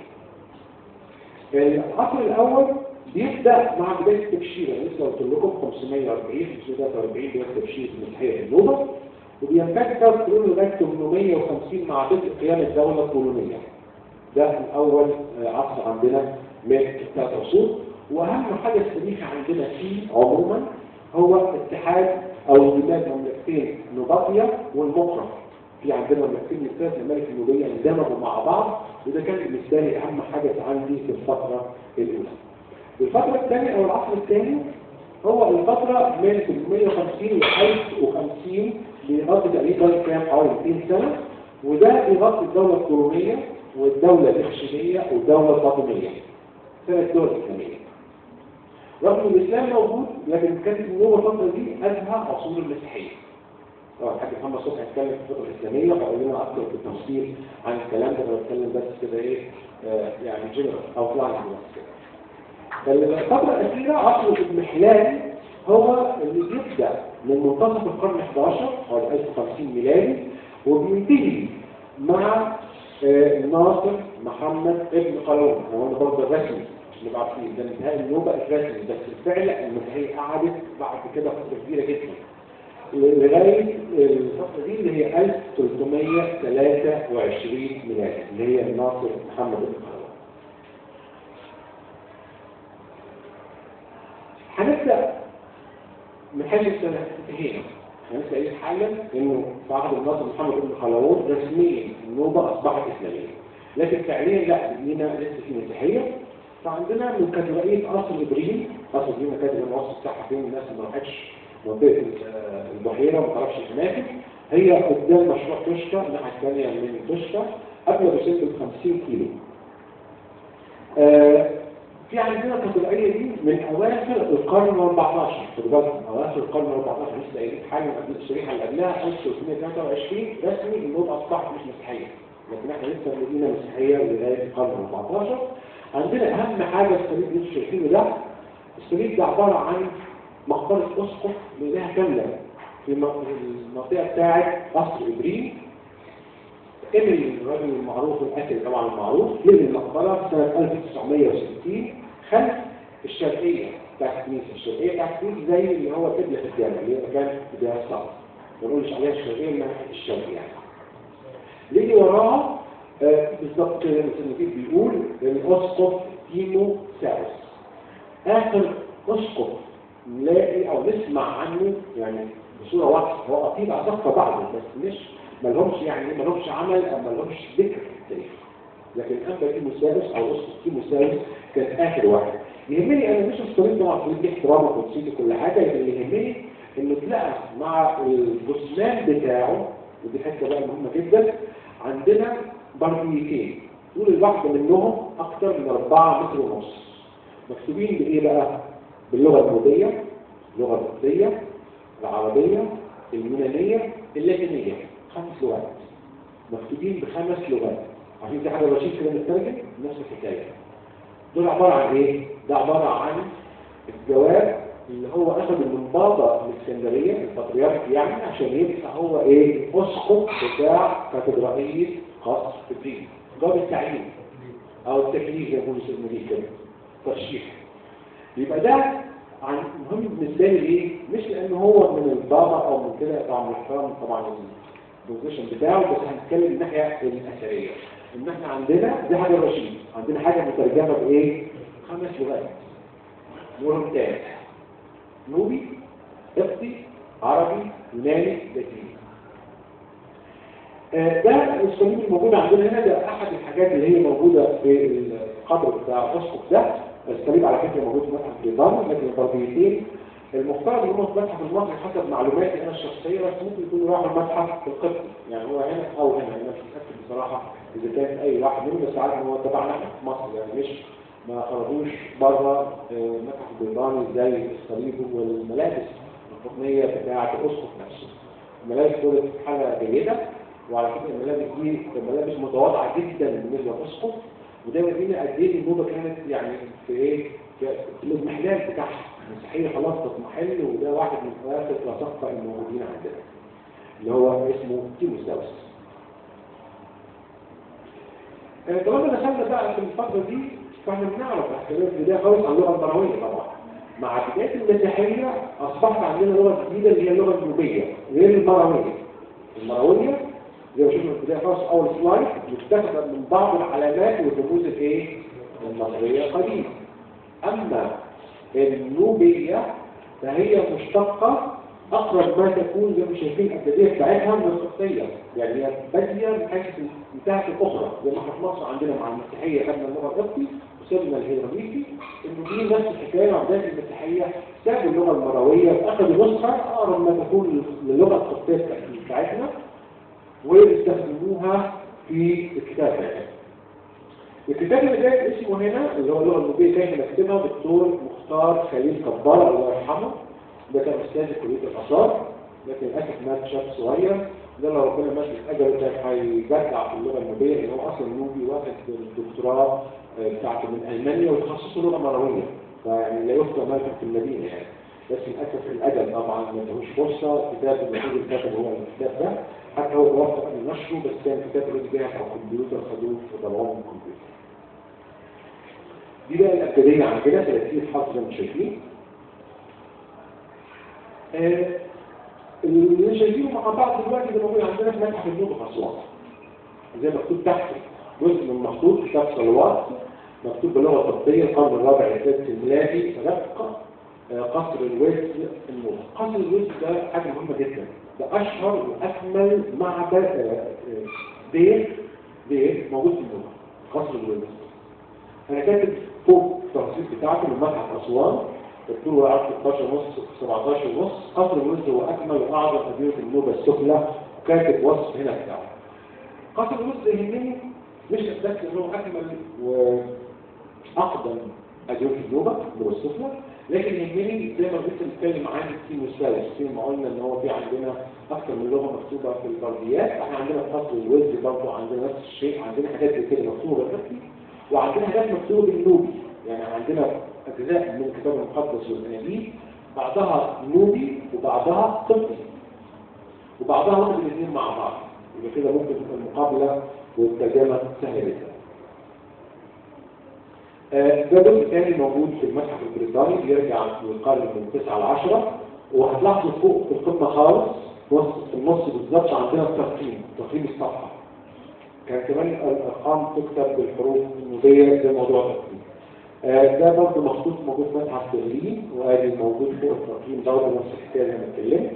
العصر الاول بيبدا مع بدايه التبشير. انا لسه قلت لكم خمسمائة وأربعين خمسمائة وثلاثة وأربعين بدايه التبشير المسيحيه في النوبه، وبيمتد ثلاث قرون لغايه ثمانمائة وخمسين مع بدء قيام الدوله القولونيه. ده اول عصر عندنا من الثلاث عصور. واهم حاجه التاريخ عندنا فيه عموما هو اتحاد او انضمام مملكتين نوباطيا والمقرة. في عندنا مملكتين من الثلاث ممالك النوبيه اندمجوا مع بعض، وده كان بالنسبه لي اهم حاجه عندي في الفتره الاولى. الفتره الثانيه او العصر الثاني هو الفتره من ثمانمائة وخمسين ل ألف وخمسين بيغطي تقريبا كام حوالي مئتين سنه، وده بيغطي الدوله القولونيه والدوله الاخشيديه والدوله الفاطميه. ثلاث دول اسلاميه. رغم ان الاسلام موجود لكن كانت النوبه الفتره دي ازهى عصور المسيحيه. طبعا الحاج محمد صبحي هيتكلم في الفتره الاسلاميه فقال لنا اكثر في التفصيل عن الكلام ده. انا بتكلم بس كده ايه آه يعني جنرال او بلان بس. الفتره الاخيره عصر ابن حلال هو اللي بيبدا من منتصف القرن الحادي عشر حوالي ألف وخمسين ميلادي وبينتهي مع آه ناصر محمد ابن قلاوون. هو ده برضه الرسمي اللي عارفين ده انتهاء النوبه الرسمي، بس بالفعل المسيحيه قعدت بعد كده فتره كبيره جدا لغايه الفتره دي اللي هي ألف وثلاثمائة وثلاثة وعشرين ميلادي اللي هي ناصر محمد ابن قلاوون. هنبدا من حيث السنه هنا. هنبدا ايه حالا انه في عهد الناصر محمد ابن قلاوون رسميا النوبه اصبحت اسلاميه، لكن فعليا لا لينا لسه في مسيحيه. فعندنا من كاتدرائية قصر إبريل. قصر إبريل كاتب الموصف بتاعها فين الناس اللي ما راحتش منطقة البحيرة وما تعرفش الأماكن. هي قدام مشروع توشكا الناحية الثانية من توشكا قبل بسنة خمسين كيلو. آه في عندنا الكاتدرائية دي من أواخر القرن الأربعتاشر. خد بالك أواخر القرن الأربعتاشر لسه قايلين حاجة قبل الشريحة اللي قبلها ألف وثلاثمائة وثلاثة وعشرين رسمي النوبة أصبحت مش مسيحية، لكن احنا لسه مدينة مسيحية لغاية القرن الأربعتاشر. عندنا أهم حاجة الصليب اللي انتوا شايفينه ده. الصليب ده عبارة عن مقبرة أسقف لها كاملة في المنطقة بتاعت قصر إبريل. إمري الراجل المعروف الأثري طبعا المعروف لقي المقبرة سنة ألف وتسعمائة وستين خلف الشرقية بتاعت الكنيسة. الشرقية بتاعت الكنيسة زي اللي هو قبلة الجامع اللي هي مكان بداية الصلاة. ما نقولش عليها الشرقية من ناحية الشرق يعني. لقي وراها آه بالضبط كده مثل ما بيقول الأسقف تيمو ساوس. آخر أسقف نلاقي أو نسمع عنه يعني بصورة واضحة، هو أكيد أصف بعضه بس مش ملهمش يعني ملهمش عمل أو ملهمش ذكر في التاريخ. لكن أنبا تيموثاوس أو أسقف تيموثاوس كان آخر واحد. يهمني أنا مش الطريق طبعا في دي احترامك ونسيت كل حاجة، لكن اللي يهمني إنه تلاقى مع الجثمان بتاعه، ودي حتة بقى مهمة جدا، عندنا برديتين طول الواحدة منهم أكثر من أربعة متر ونص، مكتوبين بإيه بقى؟ باللغة اليهودية، اللغة القبطية، العربية، اليونانية، اللاتينية، خمس لغات مكتوبين بخمس لغات. عشان دي حاجة رشيد كده نترجم نفس الحكاية. دول عبارة عن إيه؟ ده عبارة عن الجواب اللي هو أخذ من بابا الإسكندرية البطريرك يعني عشان يبقى هو إيه؟ الأسقف بتاع كاتدرائية قصر الدين. جواب التعيين أو التكليف زي ما بيقولوا اسمه كده، ترشيح. يبقى ده عن مهم بالنسبة لي ليه؟ مش لأنه هو من البابا أو من كده طبعا محترم طبعا البوزيشن بتاعه، بس هنتكلم الناحية الأثرية. إن إحنا عندنا دي حاجة رشيد، عندنا حاجة مترجمة بإيه؟ خمس لغات. مرتين نوبي، قبطي، عربي، يوناني، لاتيني. آه ده الصليب الموجود عندنا هنا، ده أحد الحاجات اللي هي موجودة في القبر بتاع الأسقف ده. الصليب على فكرة موجود في متحف بريطانيا، لكن البرديتين المفترض ان هم في المتحف المصري حسب معلوماتي انا الشخصيه، بس ممكن يكونوا راحوا المتحف القبطي، يعني هو هنا او هنا، انا مش متاكد بصراحه اذا كان اي واحد منهم، بس عارف ان هو تبعنا في مصر يعني مش ما خرجوش بره المتحف البريطاني زي الصليب والملابس القطنيه بتاعه الاسقف نفسه. الملابس دول في حاله جيده، وعلى فكره الملابس دي ملابس متواضعه جدا بالنسبه للاسقف، وده يورينا قد ايه النوبه كانت يعني في ايه؟ في الاضمحلال بتاعها. المسيحية خلاص تضمحل، وده واحد من ثلاثة وثقة الموجودين عندنا اللي هو اسمه تيموثاوس. طبعا دخلنا بقى في الفترة دي فاحنا بنعرف احتمال البداية خالص عن اللغة المروية. طبعا مع بداية المسيحية أصبحت عندنا لغة جديدة اللي هي اللغة النوبية غير المروية. المروية زي ما شفنا في البداية خالص أول سلايد متاخدة من بعض العلامات والرموز الايه؟ المصرية قديمة. أما النوبية فهي مشتقة أقرب ما تكون زي ما شايفين الأبجدية بتاعتها من القبطية، يعني هي بادية من حيث انتهت الأخرى. زي ما احنا في مصر عندنا مع المسيحية خدنا اللغة القبطي وسيبنا الهيروغليفي، النوبيين نفس الحكاية مع بداية المسيحية سابوا اللغة المروية وأخذوا نسخة أقرب ما تكون للغة القبطية بتاعتنا واستخدموها في الكتابة. الكتاب اللي جاي اسمه هنا اللي هو اللغه النوبيه كان مكتبها دكتور مختار خليل كبار الله يرحمه، ده كان استاذ كليه الاثار، لكن للاسف مات شاب صغير. ده لو ربنا مات اجله كان هيرجع في اللغه النوبيه، لان هو اصلا نوبي واخد الدكتوراه بتاعته من المانيا وتخصصه لغه مرويه، فيعني لا يخطئ ما في المدينه يعني. بس للاسف الاجل طبعا ما ادهوش فرصه. كتاب المفروض الكاتب هو الكتاب ده، حتى هو توفى من نشره، بس كان كتاب اللي جاي على الكمبيوتر خدوه وطلعوه من الكمبيوتر. دي بقى الأبجدية عندنا ثلاثين حرف زي ما شايفين. آه اللي شايفينه مع بعض دلوقتي ده موجود عندنا في متحف النوبة في أسوان. زي ما مكتوب تحت جزء من مخطوط كتاب صلوات مكتوب باللغة القبطية القرن الرابع السادس الميلادي رفق آه قصر الويس النوبة. قصر الويس ده حاجة مهمة جدا، ده أشهر وأكمل معبد آه بيت بيت موجود في النوبة، قصر الويس. أنا كاتب فوق التخصيص بتاعته من متحف أسوان، الطول وقعد ستاشر ونص سبعتاشر ونص. قصر الوز هو أكمل وأعظم أديرة النوبة السفلى، وكاتب وصف هنا بتاعه. قصر الوز يهمني مش بس إنه أكمل وأقدم أديرة النوبة النوبة السفلى، لكن يهمني زي ما كنت بنتكلم عن تيموثاوس، زي ما قلنا إن هو في عندنا أكثر من لغة مكتوبة في البرديات. إحنا عندنا في قصر الوز برضه عندنا نفس الشيء، عندنا حاجات زي كده مكتوبة بالقبطي، وعندنا حاجات مكتوبة بالنوبي. يعني عندنا أجزاء من الكتاب المقدس والأناجيل بعضها نوبي وبعضها قبطي وبعضها واخد الاثنين مع بعض، يبقى كده ممكن المقابلة والترجمة سهلة جدا. ده جزء ثاني موجود في المتحف البريطاني بيرجع للقرن من تسعة لعشرة، وهتلاحظوا فوق في القمة خالص في النص بالظبط عندنا التقييم تقييم الصفحة. كان كمان الأرقام تكتب بالحروف النوبية زي موضوع التقييم. آه ده برضه مخصوص موجود في متحف برلين، وادي موجود فوق التقييم برضه نفس الحكايه زي ما اتكلمت.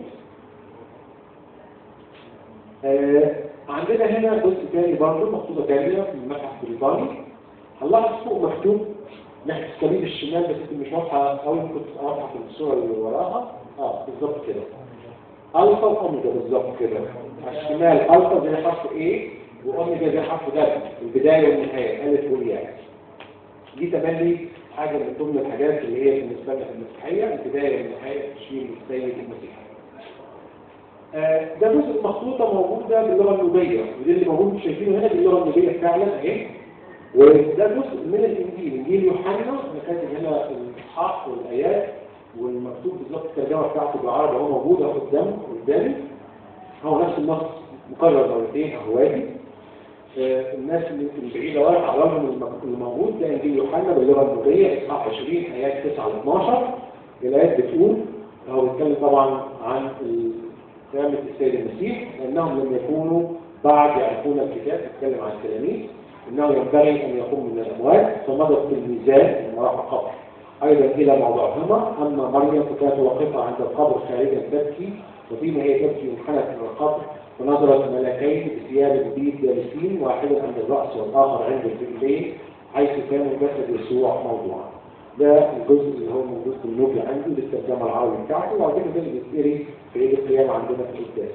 آه عندنا هنا جزء ثاني برضه مخطوطه ثانيه في المتحف البريطاني. هنلاحظ فوق مكتوب ناحيه الصليب الشمال، بس مش واضحه قوي، كنت واضحه في الصوره اللي وراها. اه بالظبط كده، الفا واوميجا بالظبط كده. على الشمال الفا زي حرف A، واوميجا زي حرف د، البدايه والنهايه، الف والياء. دي تملي حاجه من ضمن الحاجات اللي هي بالنسبه لنا المسيحيه، البدايه والنهايه تشير للسيد المسيح. آه ده جزء مخطوطه موجوده باللغه النوبيه، ودي اللي موجود شايفينه هنا باللغه النوبيه فعلا اهي. وده جزء من الانجيل، انجيل يوحنا، انا كاتب هنا الاصحاح والايات والمكتوب بالظبط الترجمه بتاعته بالعربي اهو موجود اهو قدام قدامي. هو نفس النص مكرر مرتين اهوادي. آه الناس اللي بعيده ورا على الرغم الموجود ده انجيل يوحنا باللغه النوبيه اصحاح عشرين ايات تسعة و اتناشر. الايات بتقول، هو بيتكلم طبعا عن قيامه السيد المسيح، لانهم لم يكونوا بعد يعرفون الكتاب، بيتكلم عن التلاميذ، انه ينبغي ان يقوم من الاموات، فمضت في الميزان لما راح القبر ايضا الى موضعهما. اما مريم فكانت واقفه عند القبر خارجا تبكي، وفيما هي تبكي انحنت الى القبر فنظرت ملكين بثياب بيض جالسين، واحدا عند الراس والاخر عند الرجلين، حيث كان جسد يسوع موضوعا. ده الجزء اللي هو موجود في النوبي عندي بالترجمه العربي بتاعته، وبعدين ده اللي بيتقري في عيد القيامه عندنا في القداس.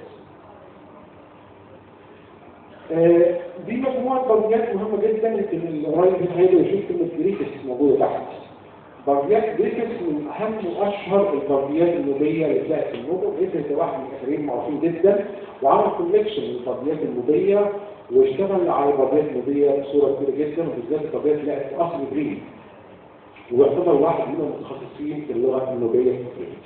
آه دي مجموعة برديات مهمة جدا، يمكن القريب من هيدا يشوف كلمة جريكس موجودة تحت. برديات جريكس من أهم وأشهر البرديات النوبية اللي تلاقي في النوبة. جريكس ده واحد من الأثريين معروفين جدا، وعمل كوليكشن من البرديات النوبية، واشتغل على البرديات النوبية بصورة كبيرة جدا، وبالذات البرديات اللي لقت في أصل جريك، ويعتبر واحد من المتخصصين في اللغة النوبية في أفريقيا.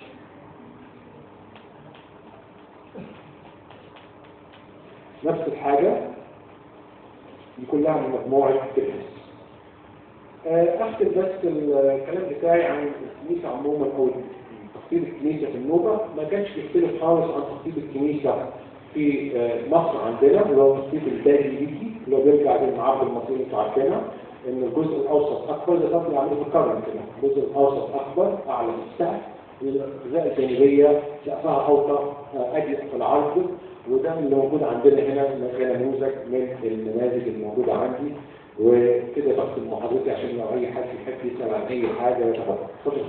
نفس الحاجة دي كلها من مجموعة تكنس. أختم بس الكلام بتاعي عن الكنيسة عموما أو تخطيط الكنيسة في النوبة. ما كانش بيختلف خالص عن تخطيط الكنيسة في مصر عندنا، اللي هو التخطيط البازيليكي اللي هو بيرجع للمعابد المصرية انتوا عارفينها، إن الجزء الأوسط أكبر زي ما اللي عملوه في القرن كده، الجزء الأوسط أكبر أعلى في السقف، الأجزاء الجانبية سقفها أوطى أضيق في العرض. وده اللي موجود عندنا هنا كنموذج من النماذج الموجودة عندي. وكده بختم محاضرتي عشان لو أي حد يحب يسأل عن أي حاجة يتفضل. اتفضل.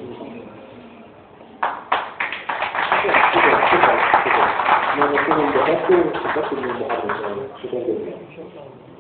شكرا شكرا شكرا. أنا كنت انبسطت واستفدت من المحاضرة. شكرا جدا.